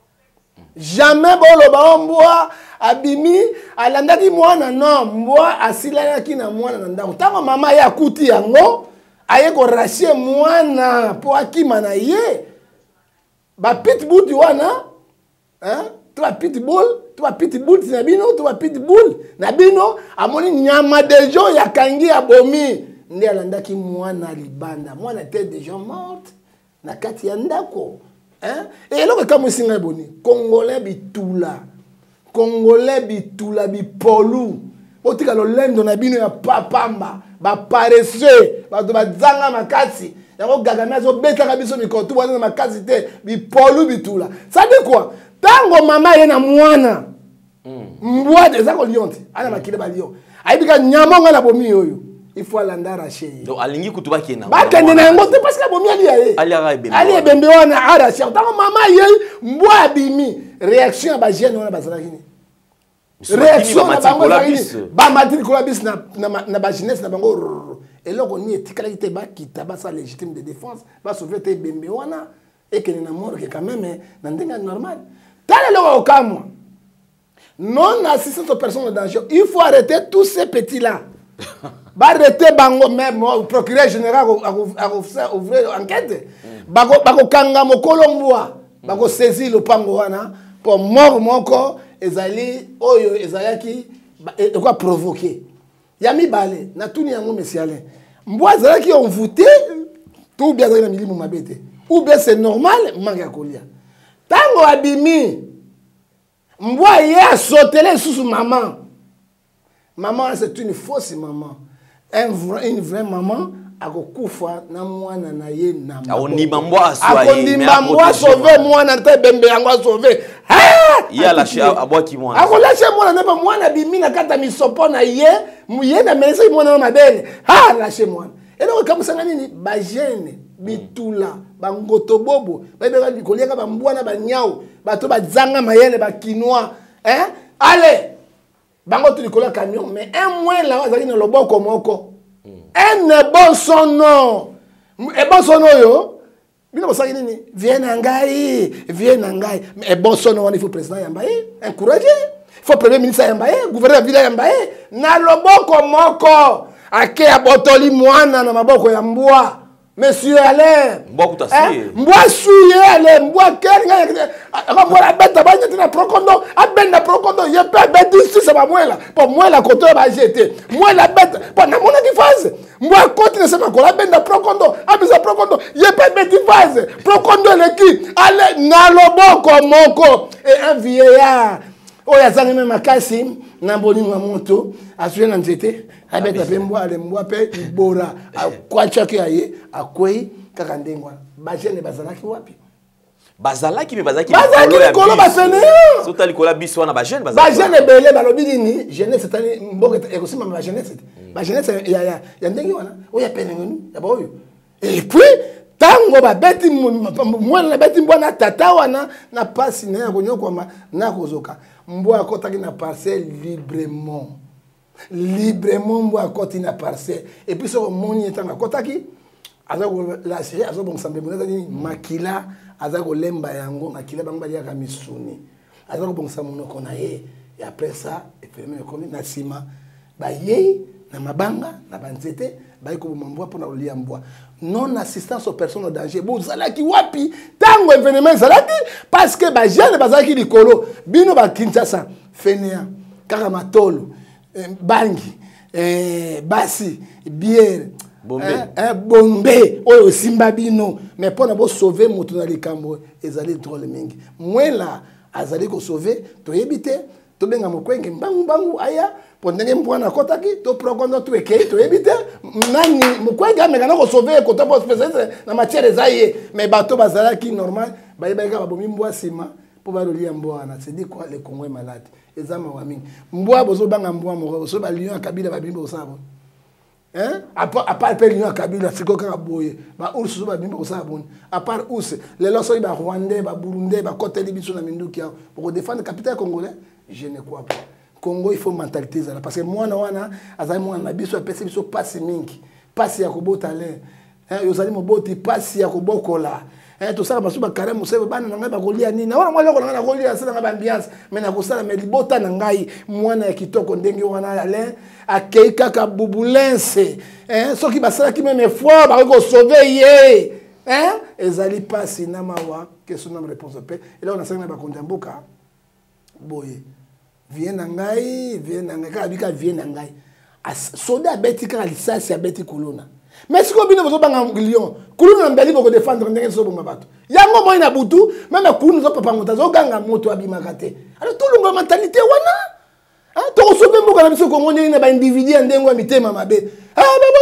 Jamais boloba mbwa abimi alandaki mwana non mbwa asilanaki na mwana na ndako. Tango mama ya kuti yango aye ko racher mwana po akima na ye. Ba pitbull wana hein? Toi pitbull, toi pitbull na bino, toi pitbull na bino amoni nyama dejo ya kangi abomi. Ndi alandaki mwana libanda. Mwana était déjà morte. Na kati ya ndako hein et eloko kama singa boni congolais bitula congolais bitula bipolu otika lo lendo na bino ya papamba ba paresseux ba to bazanga makasi yango gagama zo betaka biso mikoto wana makasi te bipolu bitula ça dit quoi tango mama ye na mwana mbwa de zako lionte ana makile ba lion aibika nyamonga na bomi yoyo. Il faut aller arracher. Donc, alingi kutuba qui est na. Ba kende na ngote parce que bomi ali aye. Ali arabe. Ali ebembe wana arracher. Tango mama ye mbwa abimi. Réaction ba jeune wana bazala kini. Réaction na bango kini. Ba matri ko bis na na ba jeunesse na bango. Et là on y est tikala ite ba kita ba sa légitime de défense ba sauver te bembe wana et que na mort que quand même na ndenga normal. Tale lo okamwa. Non assistance aux personnes en danger. Il faut arrêter tous ces petits là. barrêter bango même procureur général a ouvrir enquête bako bako kanga mokolo mbwa bako saisir le pango wana pour mort moko ezali oyo ezalaki quoi provoquer yami balé na tuni yango monsieur Alain mbwa zalaki envoûté tout bien dans milimu mabete ou bien c'est normal manga kolia tango abimi mbwa ye a sauté les sous maman maman c'est une fausse maman un vrai, une vraie maman akokufa na mwana na ye na akondimba mbwa aswaye akondimba mbwa sauver mwana te bembe yango sauver ah ya lâché abwaki mwana akolâché mwana na mwana bimi na kata misopo na ye ye na mesa mwana na mabele ah lâché mwana et donc comme ça nini ba jeune bitula bangoto bobo ba beka likoliaka ba mbwa na ba nyao bato ba zanga mayele ba kinois hein allez bango tu likola camion mais un mois là azali na loboko moko un bon son nom et bon son nom yo bino bosaki nini viens na ngai viens na ngai mais bon son nom il faut président Yambaye encourager il faut premier ministre Yambaye gouverneur ville Yambaye na loboko moko ake abotoli mwana na maboko ya mbwa monsieur Alain mbwa kutasiye mbwa suye ale mbwa kenga akamwala beta banye tina prokondo abenda prokondo yepe beti sisa ba mwela po mwela koto ba jeté mwela beta po na mona ki phase mbwa koti ne sema kola benda prokondo abisa prokondo yepe beti phase prokondo leki ale na loboko moko et un vieillard oya zangi me makasi na boni mwa moto asuye na nzete abeta pe mbwa ale mbwa pe ibora akwacha ke aye akwei kaka ndengwa ba jeune bazalaki wapi bazalaki me bazalaki bazalaki kolo basene sota likola biso wana ba jeune bazalaki ba jeune belé balobi nini jeunesse tani mboka ekosima ba jeunesse ba jeunesse ya ya ya ndenge wana oya pene ngenu ya ba oyo et puis tango ba beti mwana beti mbwana tata wana na pasi na ya konyokwa na kozoka mbwa akotaki na parcelle librement librement mbwa akoti na parcelle et puis so moni etanga akotaki azako la série azako ensemble mona ni makila azako lemba yango makila bango baliaka misuni azako bongsa monoko na ye et après ça et puis comme na sima ba ye na mabanga na banzete ba ko mbwa pona olia mbwa non assistance aux personnes en danger bon zalaki wapi tango événement zalaki parce que ba jeune bazaki likolo bino ba Kinshasa fenia karamatolo bangi eh basi bière bombe eh bombe oyo simba bino mais pona bo sauver moto na likambo ezali drôle mingi mwela azali ko sauver to yebite to benga mokwenge mbangu mbangu aya pondenge mbwana kotaki to prokondo to eke to yebite nani mokwenge ameka na ko sauver ko to po spécialiste na matière zaye mais bato bazalaki normal ba yebaka babomi mbwa sima po ba lolia mbwa na c'est dit quoi le Congo est malade ezama wa mingi mbwa bozo banga mbwa moko bozo ba lion kabila ba bimbo sabo hein à part à part lion kabila siko ka boye ba ursu ba bimbo sabo à part ous les loso ba rwandais ba burundais ba koteli biso na minduki pour défendre capitale congolais je ne crois pas Congo il faut mentalité ça parce que moi na wana azali moi na biso pesi biso passe mingi passe ya kobota le hein yozali moboti passe ya kobokola eh to sala basuba karemu sebe bana ngai ba kolia nini wana mwa loko na kolia sala ngai ambiance mais na kosala mais libota na ngai mwana ya kitoko ndenge wana ale akei kaka bubulense eh soki basala ki même fois ba ko sauver ye hein ezali pasi na mawa que son nom réponse pe et là on a sala ba kondamboka boye vient na ngai vient na ngai ka bika vient na ngai soda beti ka lisasi ya beti kolona mais si vous avez un million, vous avez un défendre un bateau. Il y a un moment butu, même si vous avez un moto abimakate. Alors tout le monde mentalité wana. Tu reçois même quand vous avez un individu en dengue mité mamabe. Ah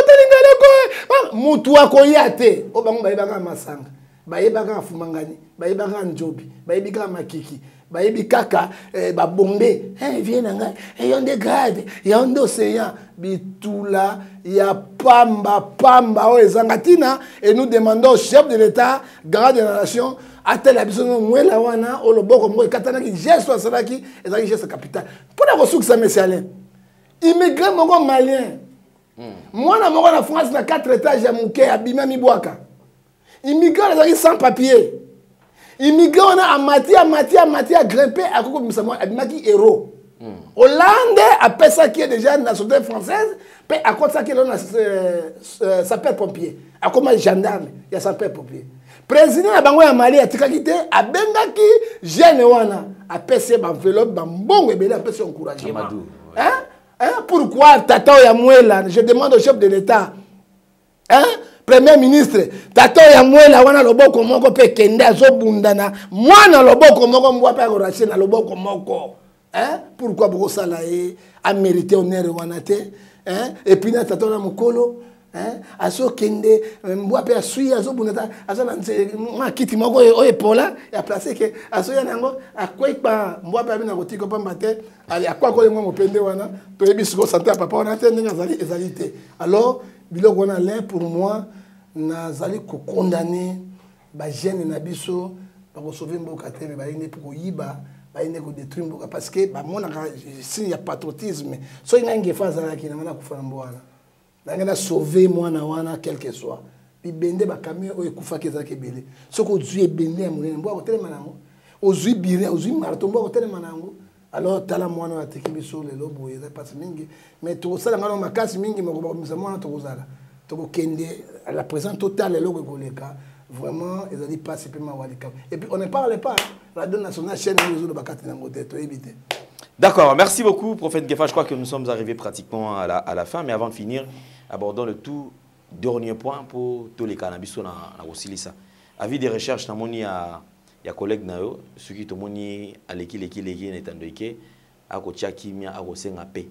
ba botelinga ko. Mutu akoyate. O bango ba ibaka masanga. Ba ibaka fumangani, ba ibaka njobi, ba ibaka makiki. Bayebi kaka ba bombe eh viens nga et on dégrade et on océan bitula ya pamba pamba o ezangatina et nous demandons au chef de l'état garde de la nation atel abisono mwela wana o loboko mo katana ki gesto asalaki ezaki gesto capital pour la ressource ça monsieur Alain immigré moko malien mwana moko na France na quatre étages ya muke abima mibwaka immigré ezaki sans papier immigré on a amati amati amati a grimpé à koko misamo abimaki héros Hollande après ça qui est déjà nationalité française, puis à côté ça qui est sapeur-pompier, à comme gendarme, il y a sapeur-pompier. Président de Bango ya Mali a tikakité a bengaki jeune wana a pèsé enveloppe ba bon et belé a pèsé encouragement. Hein? Hein? Pourquoi Tata Yamouela, je demande au chef de l'État. Hein? Premier ministre, Tata Yamouela wana loboko moko pe kende azo bundana, mwana loboko moko mwa pe akoraché na loboko moko. Hein? Pourquoi beaucoup ça là a mérité honneur wana te? Hein? Et puis na Tata na mukolo hein aso kende mbwa pe asui azo bunata azo na ma kiti moko o epola ya placer que aso ya nango akwepa mbwa pe abina kotiko pamba te ali akwa ko lengo mopende wana to ebisiko santé ya papa wana te ndenge azali ezalité. Alors biloko wana là pour moi nazali ko condamner ba jeune na biso ba ko sauver mboka te ba ine pour yiba ba ine ko détruire mboka parce que ba mona signe ya patriotisme so ina ngefa zala ki na ngana kufa mbwana na sauver moi na wana quel que soit bibende ba camion o ekufa ke zake belé soko zui bende ya monene mbo ko telema nango ozui bire ozui marto mbo ko telema nango alors tala mwana wa teki biso le lobo eza passe mingi mais to sala ngalo makasi mingi moko ba komisa mwana to kozala to ko kende à la présence totale logo koleka vraiment ils ont dit pas c'est pas walika et puis on ne parle pas la radio nationale chaîne réseau de bakati nango te to éviter. D'accord, merci beaucoup, prophète Ngefa. Je crois que nous sommes arrivés pratiquement à la, à la fin, mais avant de finir, abordons le tout dernier point pour tous les cannabis na Rosilisa. Avis des recherches, il y a des collègues, ceux qui ont dit à l'équipe, l'équipe, l'équipe, l'équipe, à côté kimia, à côté de paix.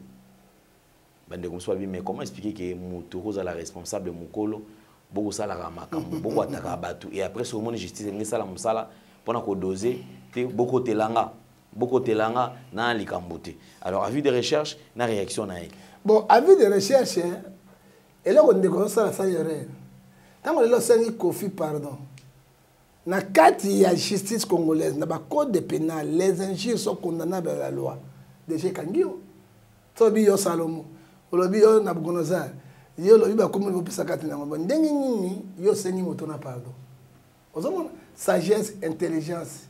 Mais comment expliquer que Moutouros est la responsable de Moukolo, beaucoup ça la ramaka, beaucoup ataka batu, et après ce moment de justice, il y a ça la moussala, pendant qu'on dosait, beaucoup de langa. Beaucoup de langues dans les cambotés. Alors, avis de recherche, na réaction na. Bon, avis de recherche, et là on découvre ça la salle. Tant que l'on a Kofi pardon. Na quatre il y a justice congolaise, na ba code de pénal, les injures sont condamnables à la loi. Déjà Kangio. Tobi yo Salomo, olobi yo Nabucodonosor. Yo lobi ba comme le pisa kati na mbo. Ndengi nini yo seni moto na pardon. Ozomona sagesse, intelligence.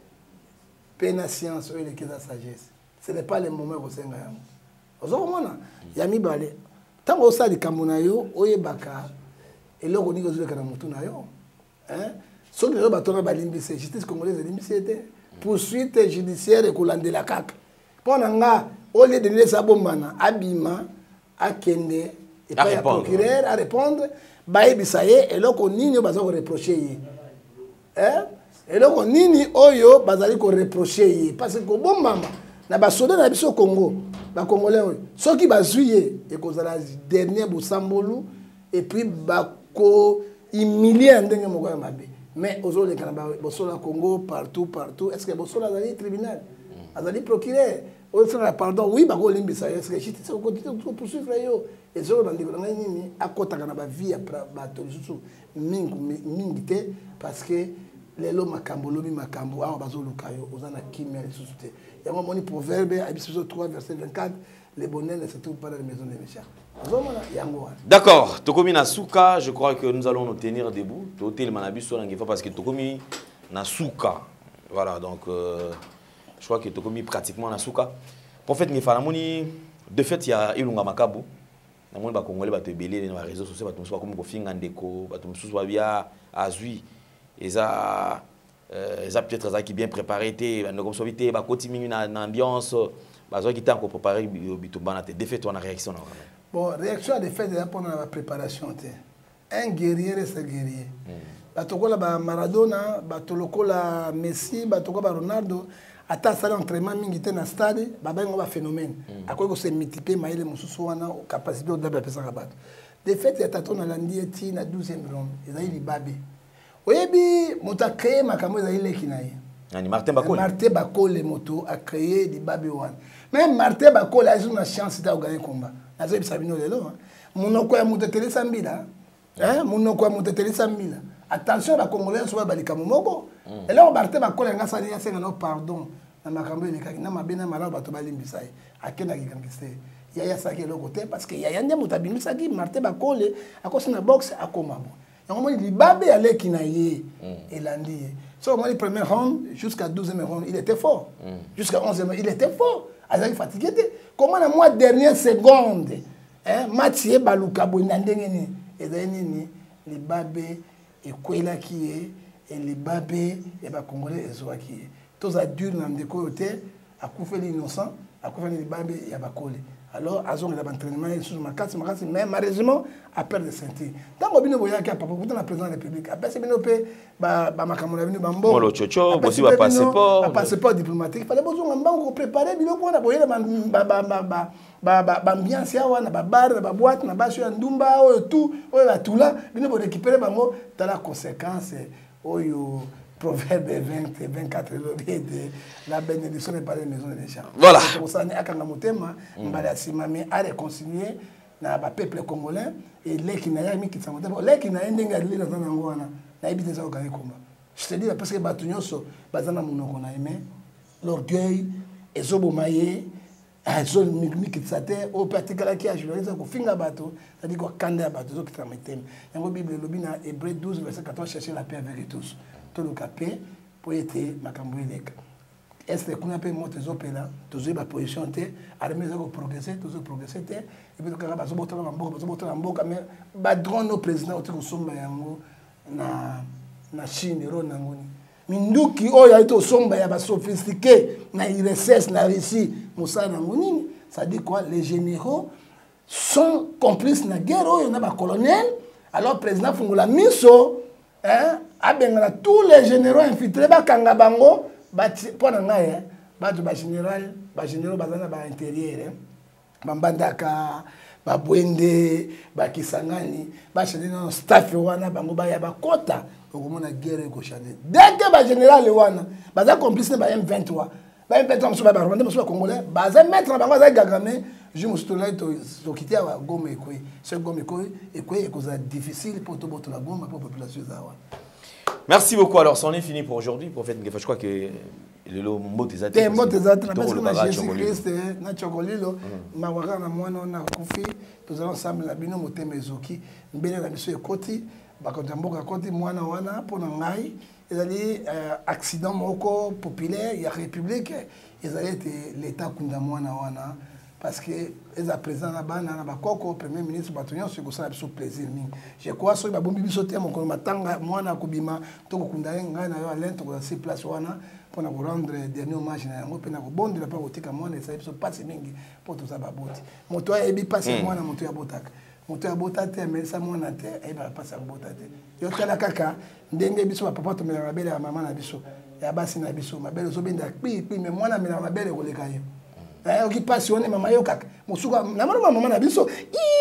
Pena science et la sagesse. Ce n'est pas le moment où c'est un moment. Il y a mis balé. Tant que ça dit Kamunayo, Oye Baka, et là on dit que c'est Kanamutunayo. Hein? Sauf que le bâton a balimbissé. Justice congolaise limbissé. Poursuite judiciaire et coulant de la C A C. Pendant au lieu de laisser Bombana, Abima, à Kende, et pas à procureur, à répondre, Baye Bissaye, et là on n'y a pas reproché. Hein? Et donc, on nini oyo bazali ko reprocher parce que bon maman na ba soda na biso Congo ba congolais oyo soki bazuye et ko zala dernier bosambolu et puis ba ko humilier ndenge moko ya mabe mais ozole kana ba bosola Congo partout partout est-ce que bosola azali tribunal azali procureur o fera pardon oui ba ko limbisa est-ce que justice ko continue ko poursuivre yo et zo na ndiko na nini akota kana ba vie ba to susu mingi mingi te parce que les lois makambo lobi makambo awa bazolukayo ozana kimia les sociétés il y a un moni proverbe Abisso trois verset vingt-quatre les bonheurs ne se trouvent pas dans les maisons des méchants. D'accord, Tokomi Nasuka, je crois que nous allons nous tenir debout. Totel Manabiso Nangefa parce que Tokomi Nasuka. Voilà, donc euh, je crois que Tokomi pratiquement Nasuka. Prophète Ngefa Namoni, de fait il y a Ilunga Makabu. Namoni ba Congolais ba te belé dans les réseaux sociaux ba tumso comme ko finga ndeko, ba tumso ba bia azui. Et ça, euh, ça peut-être ça qui bien préparé, comme ça, il va continuer une ambiance, bah ça qui t'a encore préparé, bitubana, te défait toi en réaction. Bon, réaction à défait déjà pendant la préparation, un guerrier reste un guerrier. Batoko la Maradona, batoko la Messi, batoko la Ronaldo, à ta salle d'entraînement mingi te na stade, baba ngo ba phénomène. À quoi que c'est multiplié, maïle mususu wana capacité de faire ça rabat. Défait ya tatona landi eti na douzième round, ils ont eu babé. Oui, moto a créé ma caméra il est qui naïe. Martin Bakole. Martin Bakole moto a créé des Babylone. Même Martin Bakole a eu une chance de gagner le combat. Azeb Sabino lelo. Mon quoi moto télé Sambila. Hein, mon quoi moto télé Sambila. Attention la Congolais soit balika momoko. Et là Martin Bakole nga sali ya senga no pardon. Na makambo ile kaki na mabena mala bato balimbisai. Akena kikankise. Yaya saki le côté parce que yaya ndé moto abimisa ki Martin Bakole akosi na boxe akoma bon. Il y a un libabe à l'équinaïe et l'andi. Sur le premier round, jusqu'à douzième round, il était fort. Mm. Jusqu'à onzième, il était fort. Il fatigué. Comment la mois dernière seconde, hein, Mathieu Balouka Boinandengeni, et les babés, et Kwela qui est, et les babés, et les Congolais, et Zoa qui est. Tous les adultes dans des côtés, à coup fait l'innocent, à coup fait les babés, et à Bakole. Alors, à zone de l'entraînement, ils sont ma casse, ma casse, mais malheureusement, à perdre de ceinture. Tant que vous voyez qu'il y a pas beaucoup de la présidence de la République, après, c'est bien que ma camarade venu Bambo. Molo Chocho, aussi va passeport. Un passeport diplomatique. Il fallait besoin d'un banque préparer, mais on a voyé l'ambiance, la bar, la boîte, la bâche, la ndumba, tout, tout là, il faut récupérer Bambo. Dans la conséquence, oyo. Proverbe vingt et vingt-quatre, la bénédiction n'est pas la maison des gens. Voilà. C'est pour ça que nous avons réconcilié le peuple congolais et les qui n'ont mis qui sont les qui n'ont pas mis dans un endroit. Je te dis, parce que les gens aimé l'orgueil, les obomaye, les gens qui sont au particulier qui a joué, les gens qui ont bateau, c'est-à-dire qu'ils ont candé à bateau, qui ont été. Dans la Bible, Hébreux douze, verset quatorze, chercher la paix avec tous. Tout le capé pour être macambouilek. Est-ce que qu'on appelle monter zopela, toujours la position té, armée zéro progresser, toujours progresser té, et puis quand on va se botter en boca, se botter en boca, mais badron nos présidents au tout sombre yango na na Chine ro nangoni. Minduki o ya ito sombre ya ba sophistiqué na I R S S na Russie, Moussa nangoni, ça dit quoi? Les généraux sont complices na guerre, on a ba colonel, alors président Fungola Miso, hein? Abengala tous les généraux infiltrés ba kanga bango ba pona ngai ba ba général ba généraux bazana ba intérieur ba mbandaka ba bwende ba kisangani ba chene no staff wana bango ba ya ba kota okomona guerre ko changer dès que ba général wana baza complice ba M vingt-trois ba M vingt-trois mso ba rwanda mso ba congolais baza mettre bango za gagame je me suis là to to quitter à Goma ekoi ce Goma ekoi ekoi est cause difficile pour tout boto la Goma pour population za wana. Merci beaucoup. Alors, c'en est fini pour aujourd'hui. Prophète Ngefa, je crois que le mot des athées. Le mot des athées, parce que Jésus-Christ, na chokolilo, ma waka na mwana na kufi, nous allons ensemble la bino motema ezoki, mbele na biso ekoti, bakonza mboka koti mwana wana pona ngai, ezali accident moko populaire, il y a république, ezali l'état kunda mwana wana. Parce que les présidents là-bas, le premier ministre Batonyon, c'est que ça a plaisir. Je crois que les bombi bisoté mon matanga moi na kubima to kundaye ngai na yo alent to se place wana pour na rendre dernier hommage na ngo pe na ko bondi la pa kotika moi na ça biso passe mingi pour tout ça baboti. Moto ya ebi passe moi na moto ya botaka. Moto ya botate mais ça moi na te e ba passe botate. Yo tala kaka ndenge biso ba papa to mela na bele ya mama na biso. Ya basi na biso mabele zo benda pi pi mais moi na mela na bele ko leka yo. Eh, qui passionné maman yo kaka mosuka na mama maman na biso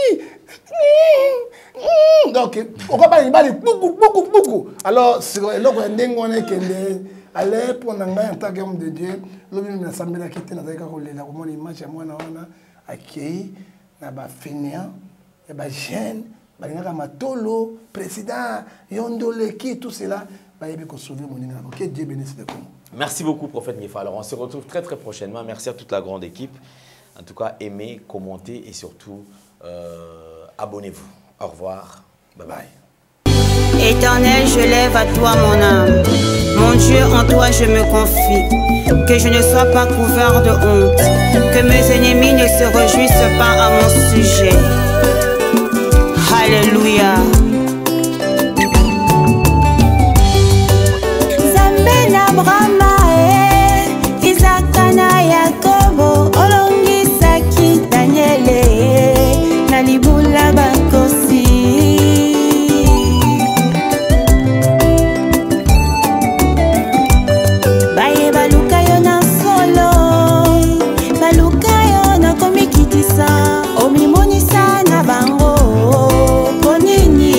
donc on va pas y aller beaucoup beaucoup beaucoup alors c'est le ndengo on est kende aller pour nanga en tant qu'homme de Dieu le même l'assemblée la quitter na zaika ko lela ko mona image ya mwana wana accueilli na ba fainéant et ba jeune ba ngaka matolo président yondole qui tout cela ba yebi ko sauver mon ninga que Dieu bénisse le Congo. Merci beaucoup, Prophète Ngefa. Alors, on se retrouve très très prochainement. Merci à toute la grande équipe. En tout cas, aimez, commentez et surtout, euh, abonnez-vous. Au revoir. Bye bye. Éternel, je lève à toi mon âme. Mon Dieu, en toi je me confie. Que je ne sois pas couvert de honte. Que mes ennemis ne se réjouissent pas à mon sujet. Alléluia. Brahma e Isaka na Yakobo olongisaki Daniele na libula bakosi baye baluka yo na solo baluka yo na komikitisa omimonisa na bango ponini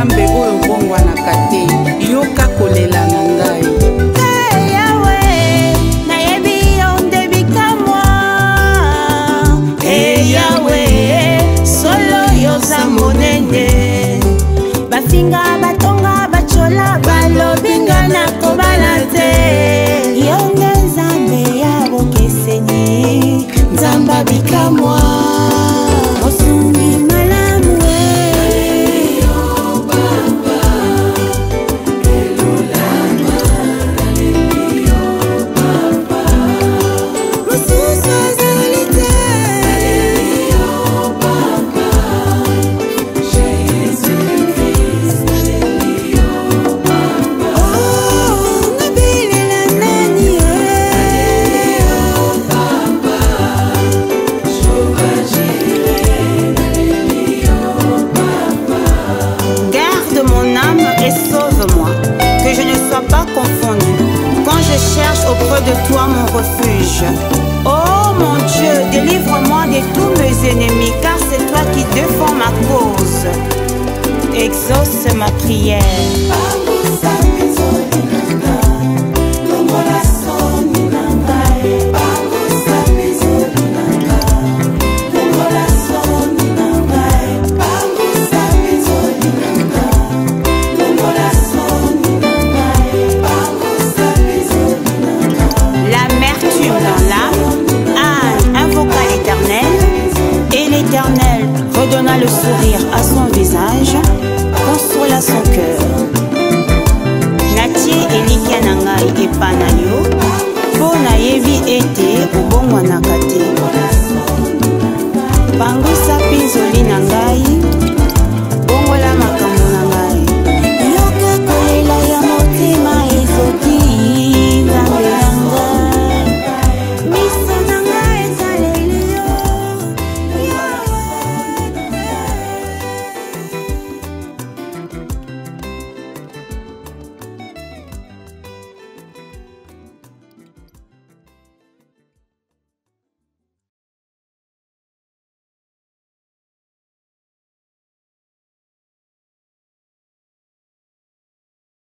nzambe oyo bongwanaka te yoka kolela na ngai. Hey, Yahweh, nayebi yo nde bikamwa. Hey, Yahweh, solo yoza monene. Bafinga batonga bachola balobinga na kobala te. Yo nde nzambe ya bokeseni, nzamba bikamwa. Osungi malamu we. Mosusu azali te. Garde mon âme et sauve-moi, que je ne sois pas confondu quand je cherche auprès de toi mon refuge. Oh mon Dieu, délivre-moi de tous mes ennemis, car c'est toi qui défends ma cause. Exauce ma prière.